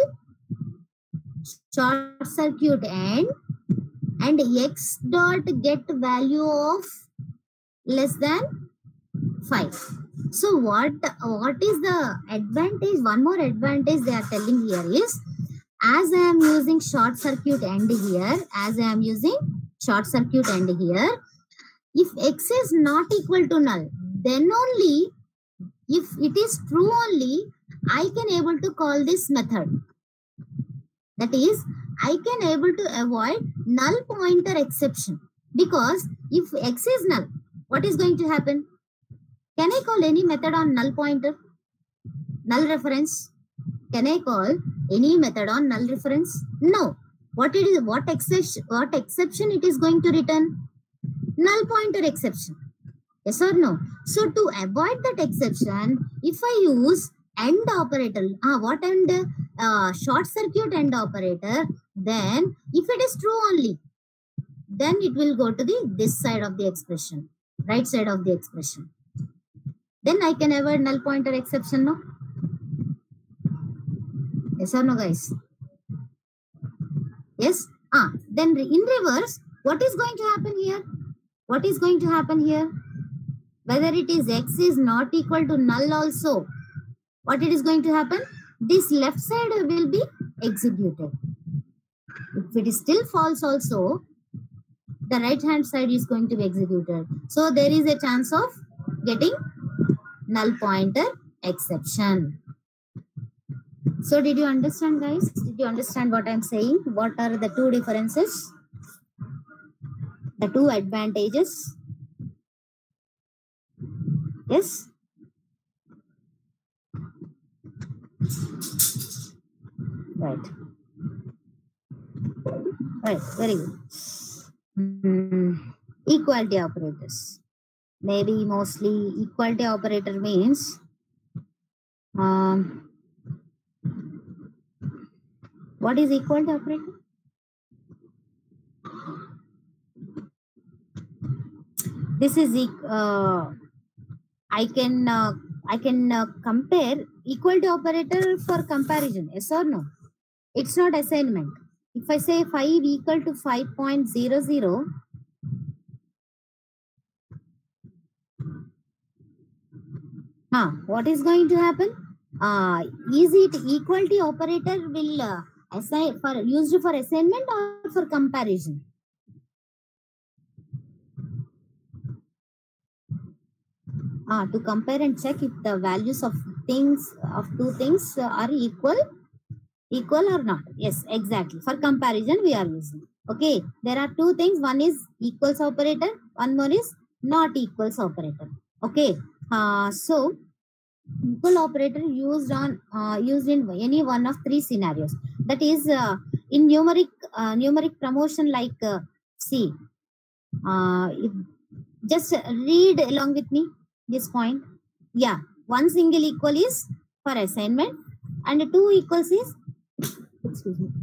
short circuit end, and x dot get value of less than five. So what what is the advantage? One more advantage they are telling here is, as I am using short circuit end here, as I am using short circuit end here, if x is not equal to null, then only, if it is true only, I can able to call this method. That is, I can able to avoid null pointer exception, because if x is null, what is going to happen? Can I call any method on null pointer, null reference? Can I call any method on null reference? No. What it is? What exception? What exception it is going to return? Null pointer exception. Yes or no? So to avoid that exception, if I use end operator, ah, what end? Uh, short circuit end operator. Then, if it is true only, then it will go to the this side of the expression, right side of the expression. Then I can avoid null pointer exception, no? Yes or no, guys? Yes? Ah, then in reverse, what is going to happen here? What is going to happen here? Whether it is x is not equal to null also, what it is going to happen? This left side will be executed. If it is still false also, the right hand side is going to be executed. So there is a chance of getting null pointer exception. So did you understand, guys? Did you understand what I'm saying? What are the two differences? The two advantages? Yes? Right. Right, very good. Mm, equality operators. Maybe mostly equality operator means um, what is equality operator? This is uh, I can uh, I can uh, compare equality operator for comparison. Yes or no? It's not assignment. If I say five equal to five point zero zero, huh, what is going to happen? Uh, is it equality operator will uh, assign for used for assignment or for comparison? Ah, to compare and check if the values of things of two things are equal, equal or not. Yes, exactly. For comparison, we are using. Okay, there are two things. One is equals operator. One more is not equals operator. Okay. Uh, so equal operator used on uh, used in any one of three scenarios. That is uh, in numeric uh, numeric promotion. Like uh, see, uh, if, just read along with me this point. Yeah, one single equal is for assignment, and two equals is excuse me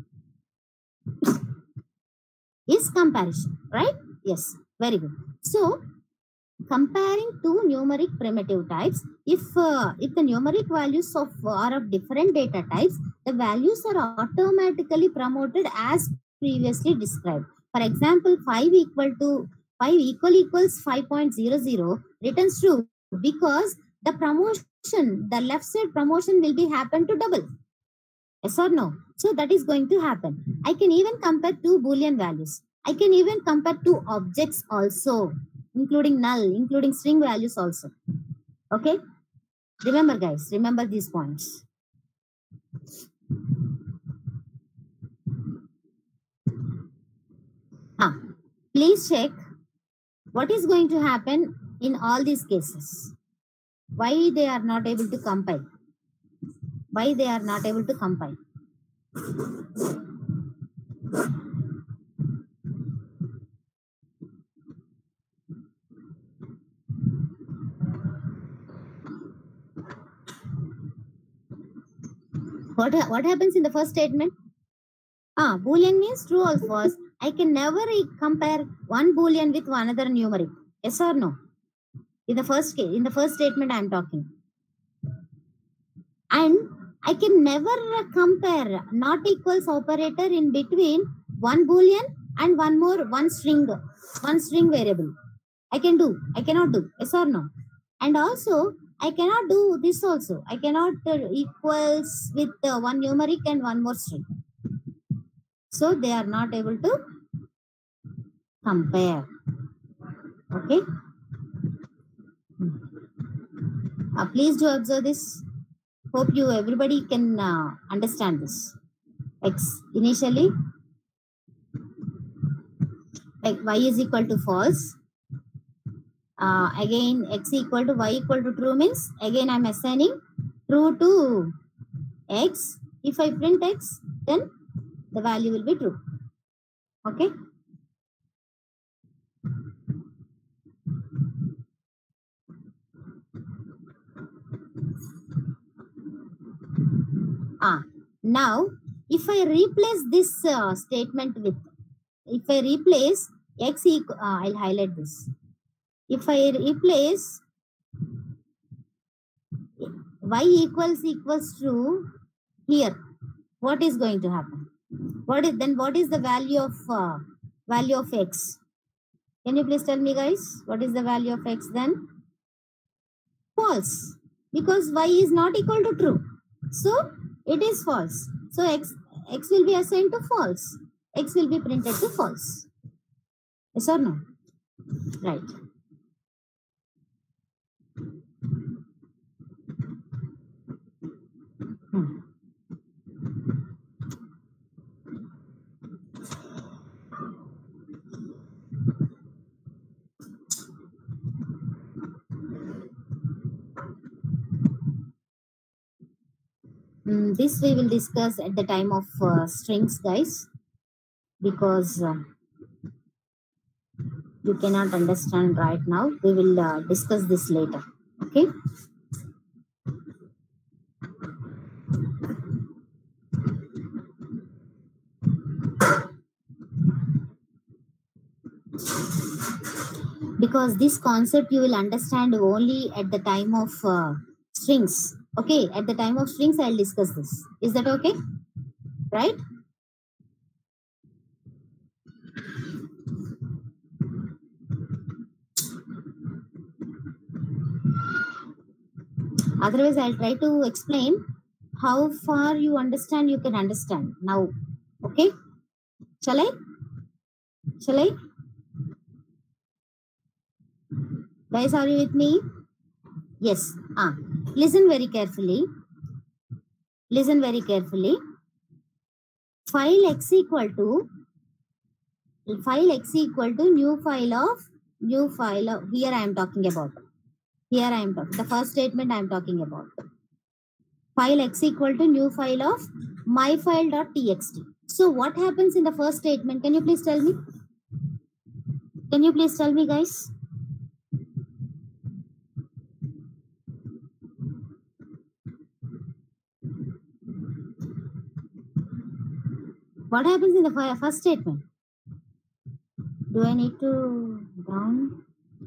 is comparison, right? Yes, very good. So comparing two numeric primitive types, if uh, if the numeric values of are of different data types, the values are automatically promoted as previously described. For example, five equal to five equal equals five point zero zero returns true because the promotion, the left side promotion will be happen to double. Yes or no? So that is going to happen. I can even compare two Boolean values. I can even compare two objects also, including null, including string values also. Okay? Remember, guys, remember these points. Ah, please check what is going to happen in all these cases. Why they are not able to compile? Why they are not able to compile? What, what happens in the first statement? Ah, Boolean means true or false. I can never compare one boolean with another numeric. Yes or no? In the first case, in the first statement I am talking. And I can never compare not equals operator in between one boolean and one more, one string, one string variable. I can do, I cannot do. Yes or no? And also, I cannot do this also. I cannot uh, equals with uh, one numeric and one more string. So they are not able to compare. Okay. Uh, please do observe this. Hope you everybody can uh, understand this. X initially, like y is equal to false. Uh, again, x equal to y equal to true means again I'm assigning true to x. If I print x, then the value will be true. Okay. Ah, now if I replace this uh, statement with, if I replace x equal, uh, I'll highlight this. If I replace y equals equals to here, what is going to happen? What is then? What is the value of uh, value of x? Can you please tell me, guys? What is the value of x then? False, because y is not equal to true, so it is false. So x x will be assigned to false. X will be printed to false. Yes or no? Right. Hmm. Mm, this we will discuss at the time of uh, strings, guys, because uh, you cannot understand right now. We will uh, discuss this later. Okay. Because this concept you will understand only at the time of uh, strings. Okay, at the time of strings I'll discuss this. Is that okay? Right? Otherwise I'll try to explain how far you understand, you can understand now. Okay? Shall I? Shall I? Guys, are you with me? Yes. Ah, listen very carefully. Listen very carefully. File x equal to file x equal to new file of new file of, here I am talking about. Here I am talking. The first statement I am talking about. File x equal to new file of myfile.txt. So what happens in the first statement? Can you please tell me? Can you please tell me, guys? What happens in the first statement? Do I need to down?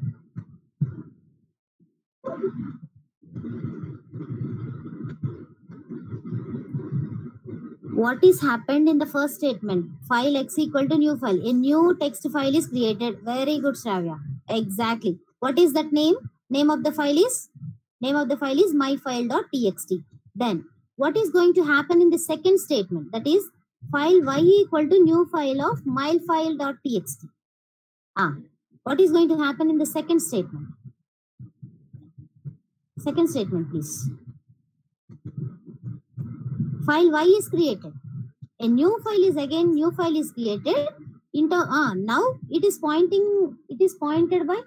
What is happened in the first statement? File x equal to new file. A new text file is created. Very good, Shravya. Exactly. What is that name? Name of the file is? Name of the file is myfile.txt. Then, what is going to happen in the second statement? That is, file y equal to new file of myfile.txt. Ah, what is going to happen in the second statement? Second statement, please. File y is created. A new file is again, new file is created. Into, ah, now it is pointing, it is pointed by,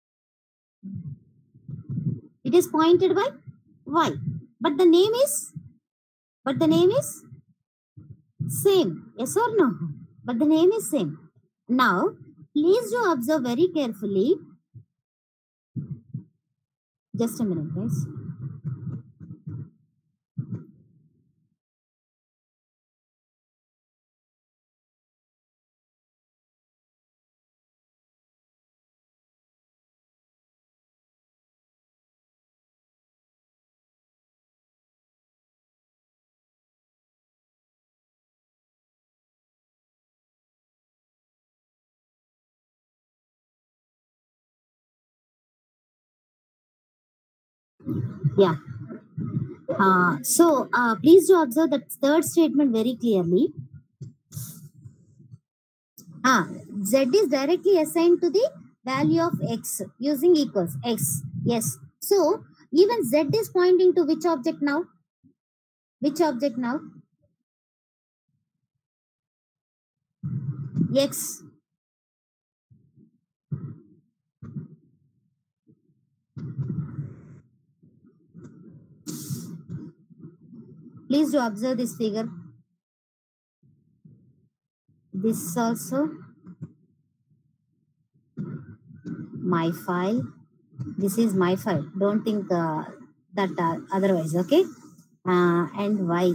it is pointed by y. But the name is, but the name is same. Yes or no? But the name is same. Now, please do observe very carefully. Just a minute, guys. Yeah. Uh, so uh, please do observe that third statement very clearly. Ah, Z is directly assigned to the value of X using equals X. Yes. So even Z is pointing to which object now? Which object now? X. Please do observe this figure. This also my file. This is my file. Don't think uh, that uh, otherwise. Okay. Uh, and Y.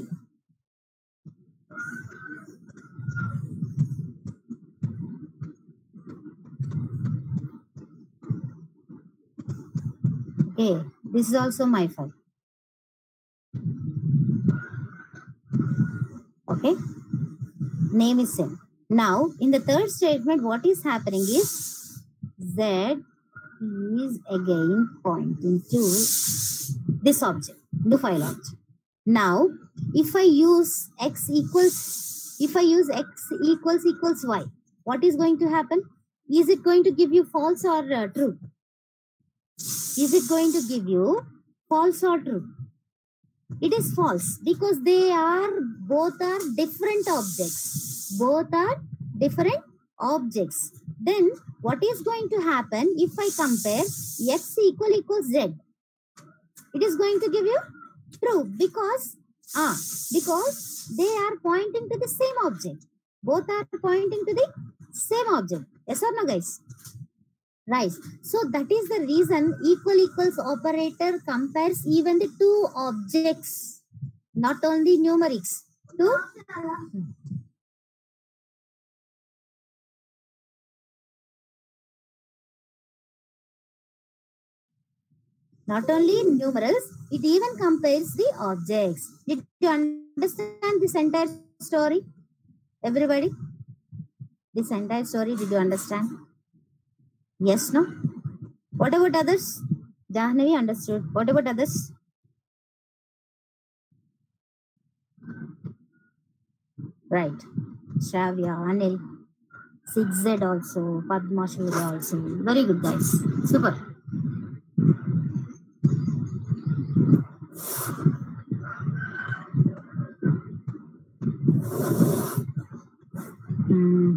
Okay. This is also my file. Okay. Name is same. Now, in the third statement, what is happening is Z is again pointing to this object, the file object. Now, if I use X equals, if I use X equals equals Y, what is going to happen? Is it going to give you false or uh, true? Is it going to give you false or true? It is false because they are both are different objects. Both are different objects. Then what is going to happen if I compare X equal equals Z? It is going to give you true because ah because they are pointing to the same object. Both are pointing to the same object. Yes or no, guys? Right. So that is the reason equal equals operator compares even the two objects, not only numerics. Two. Not only numerals, it even compares the objects. Did you understand this entire story? Everybody? This entire story, did you understand? Yes, no? What about others? Jahnavi understood. What about others? Right. Shravya, Anil, six Z also, Padma Shurya also. Very good, guys. Super. Hmm.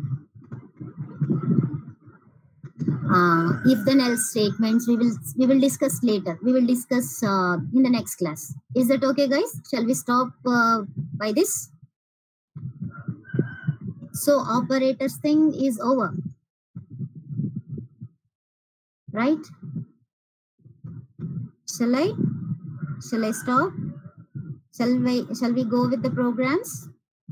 Uh, if then else statements we will we will discuss later. We will discuss uh, in the next class. Is that okay, guys? Shall we stop uh, by this? So operators thing is over, right? Shall I? Shall I stop? Shall we? Shall we go with the programs?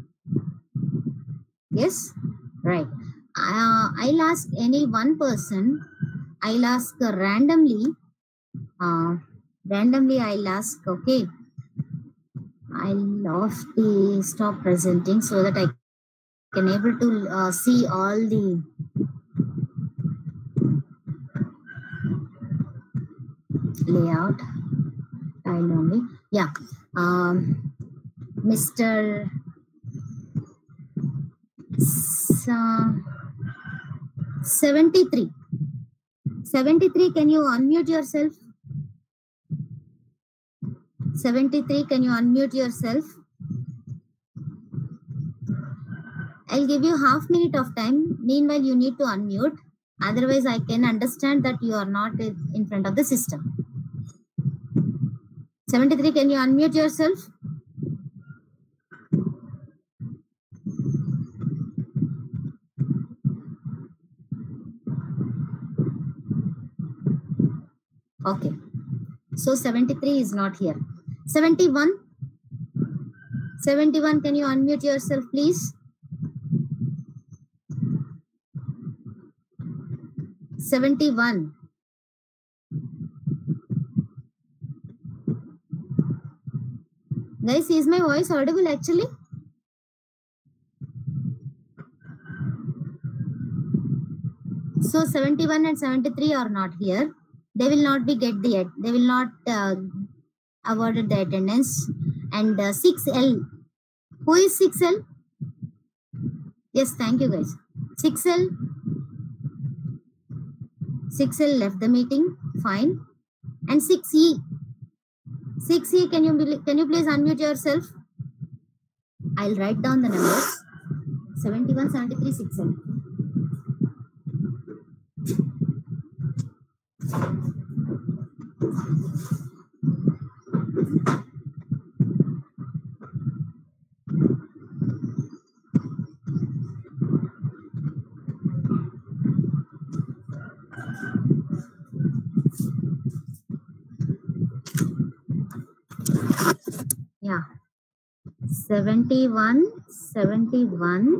Yes, right. Uh, I'll ask any one person. I'll ask uh, randomly. Uh, randomly, I'll ask. Okay. I'll off the stop presenting so that I can able to uh, see all the layout. I'll only. Yeah. Um, Mister seventy-three. seventy-three, can you unmute yourself? seventy-three, can you unmute yourself? I'll give you half minute of time. Meanwhile, you need to unmute. Otherwise, I can understand that you are not in front of the system. seventy-three, can you unmute yourself? Okay. So seventy-three is not here. seventy-one. seventy-one, can you unmute yourself, please? seventy-one. Guys, is my voice audible actually? So seventy-one and seventy-three are not here. they will not be get the they will not uh, awarded the attendance. And uh, six L, who is six L? Yes, thank you guys. six L, six L left the meeting, fine. And six E, six E, can you can you please unmute yourself? I'll write down the numbers. seventy-one, seventy-three, six L. Yeah. seventy-one, seventy-one,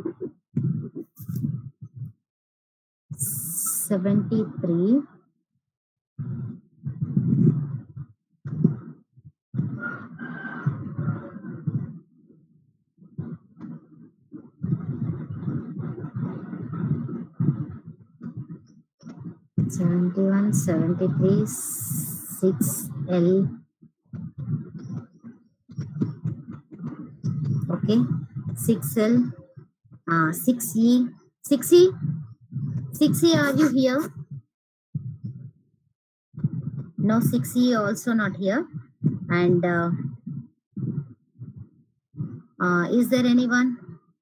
seventy-three, seventy-one, seventy-three, six L. Okay, six L, uh, six E, six E, six E, are you here? No, six E also not here. And uh, uh, is there anyone?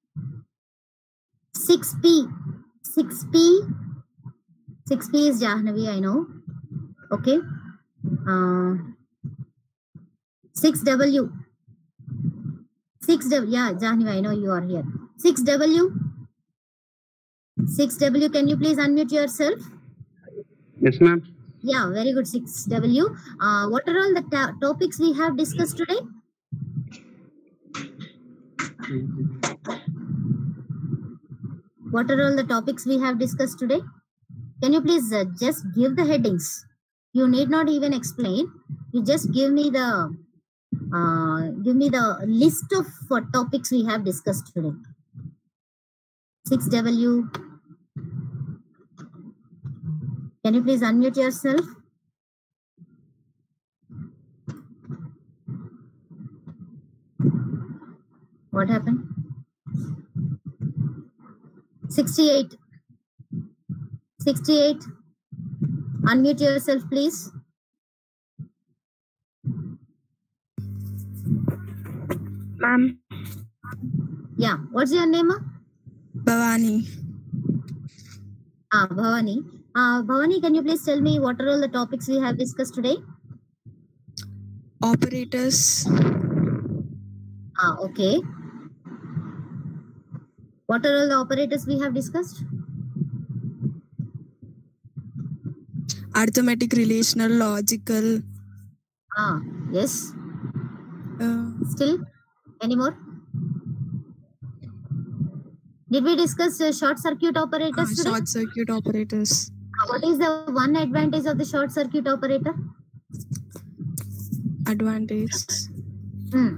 six P, six P, six P is Jahnavi, I know. Okay. Uh, six W, six W, yeah, Jahnavi, I know you are here. six W, six W, can you please unmute yourself? Yes, ma'am. Yeah, very good, six W. Uh, what are all the ta- topics we have discussed today? What are all the topics we have discussed today? Can you please uh, just give the headings? You need not even explain. You just give me the uh, give me the list of uh, topics we have discussed today. six W. Can you please unmute yourself? What happened? sixty-eight. sixty-eight. Unmute yourself, please. Ma'am. Yeah. What's your name? Bhavani. Ah, Bhavani. Uh, Bhavani, can you please tell me what are all the topics we have discussed today? Operators. Ah, okay. What are all the operators we have discussed? Arithmetic, relational, logical. Ah, yes. Uh, Still, any more? Did we discuss uh, short circuit operators uh, today? short circuit operators. Uh, what is the one advantage of the short circuit operator? Advantage. Hmm.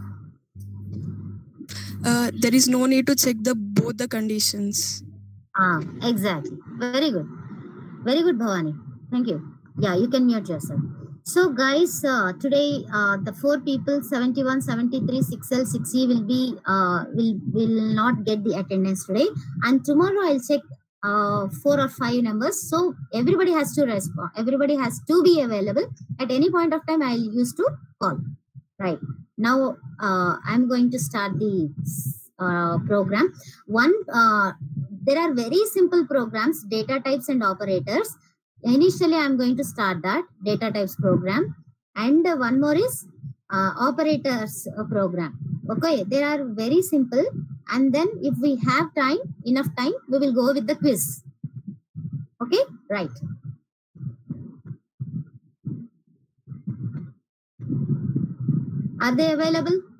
Uh, there is no need to check the both the conditions. Ah, exactly. Very good. Very good, Bhavani. Thank you. Yeah, you can mute yourself. So, guys, uh, today uh, the four people, seventy-one, seventy-three, six L, six E will be uh, will will not get the attendance today, and tomorrow I'll check uh, four or five numbers. So everybody has to respond. Everybody has to be available at any point of time. I'll use to call. Right now, uh, I'm going to start the uh, program. One, uh, there are very simple programs, data types and operators. Initially, I'm going to start that data types program, and uh, one more is uh, operators uh, program. Okay, they are very simple, and then if we have time, enough time, we will go with the quiz. Okay, right. Are they available?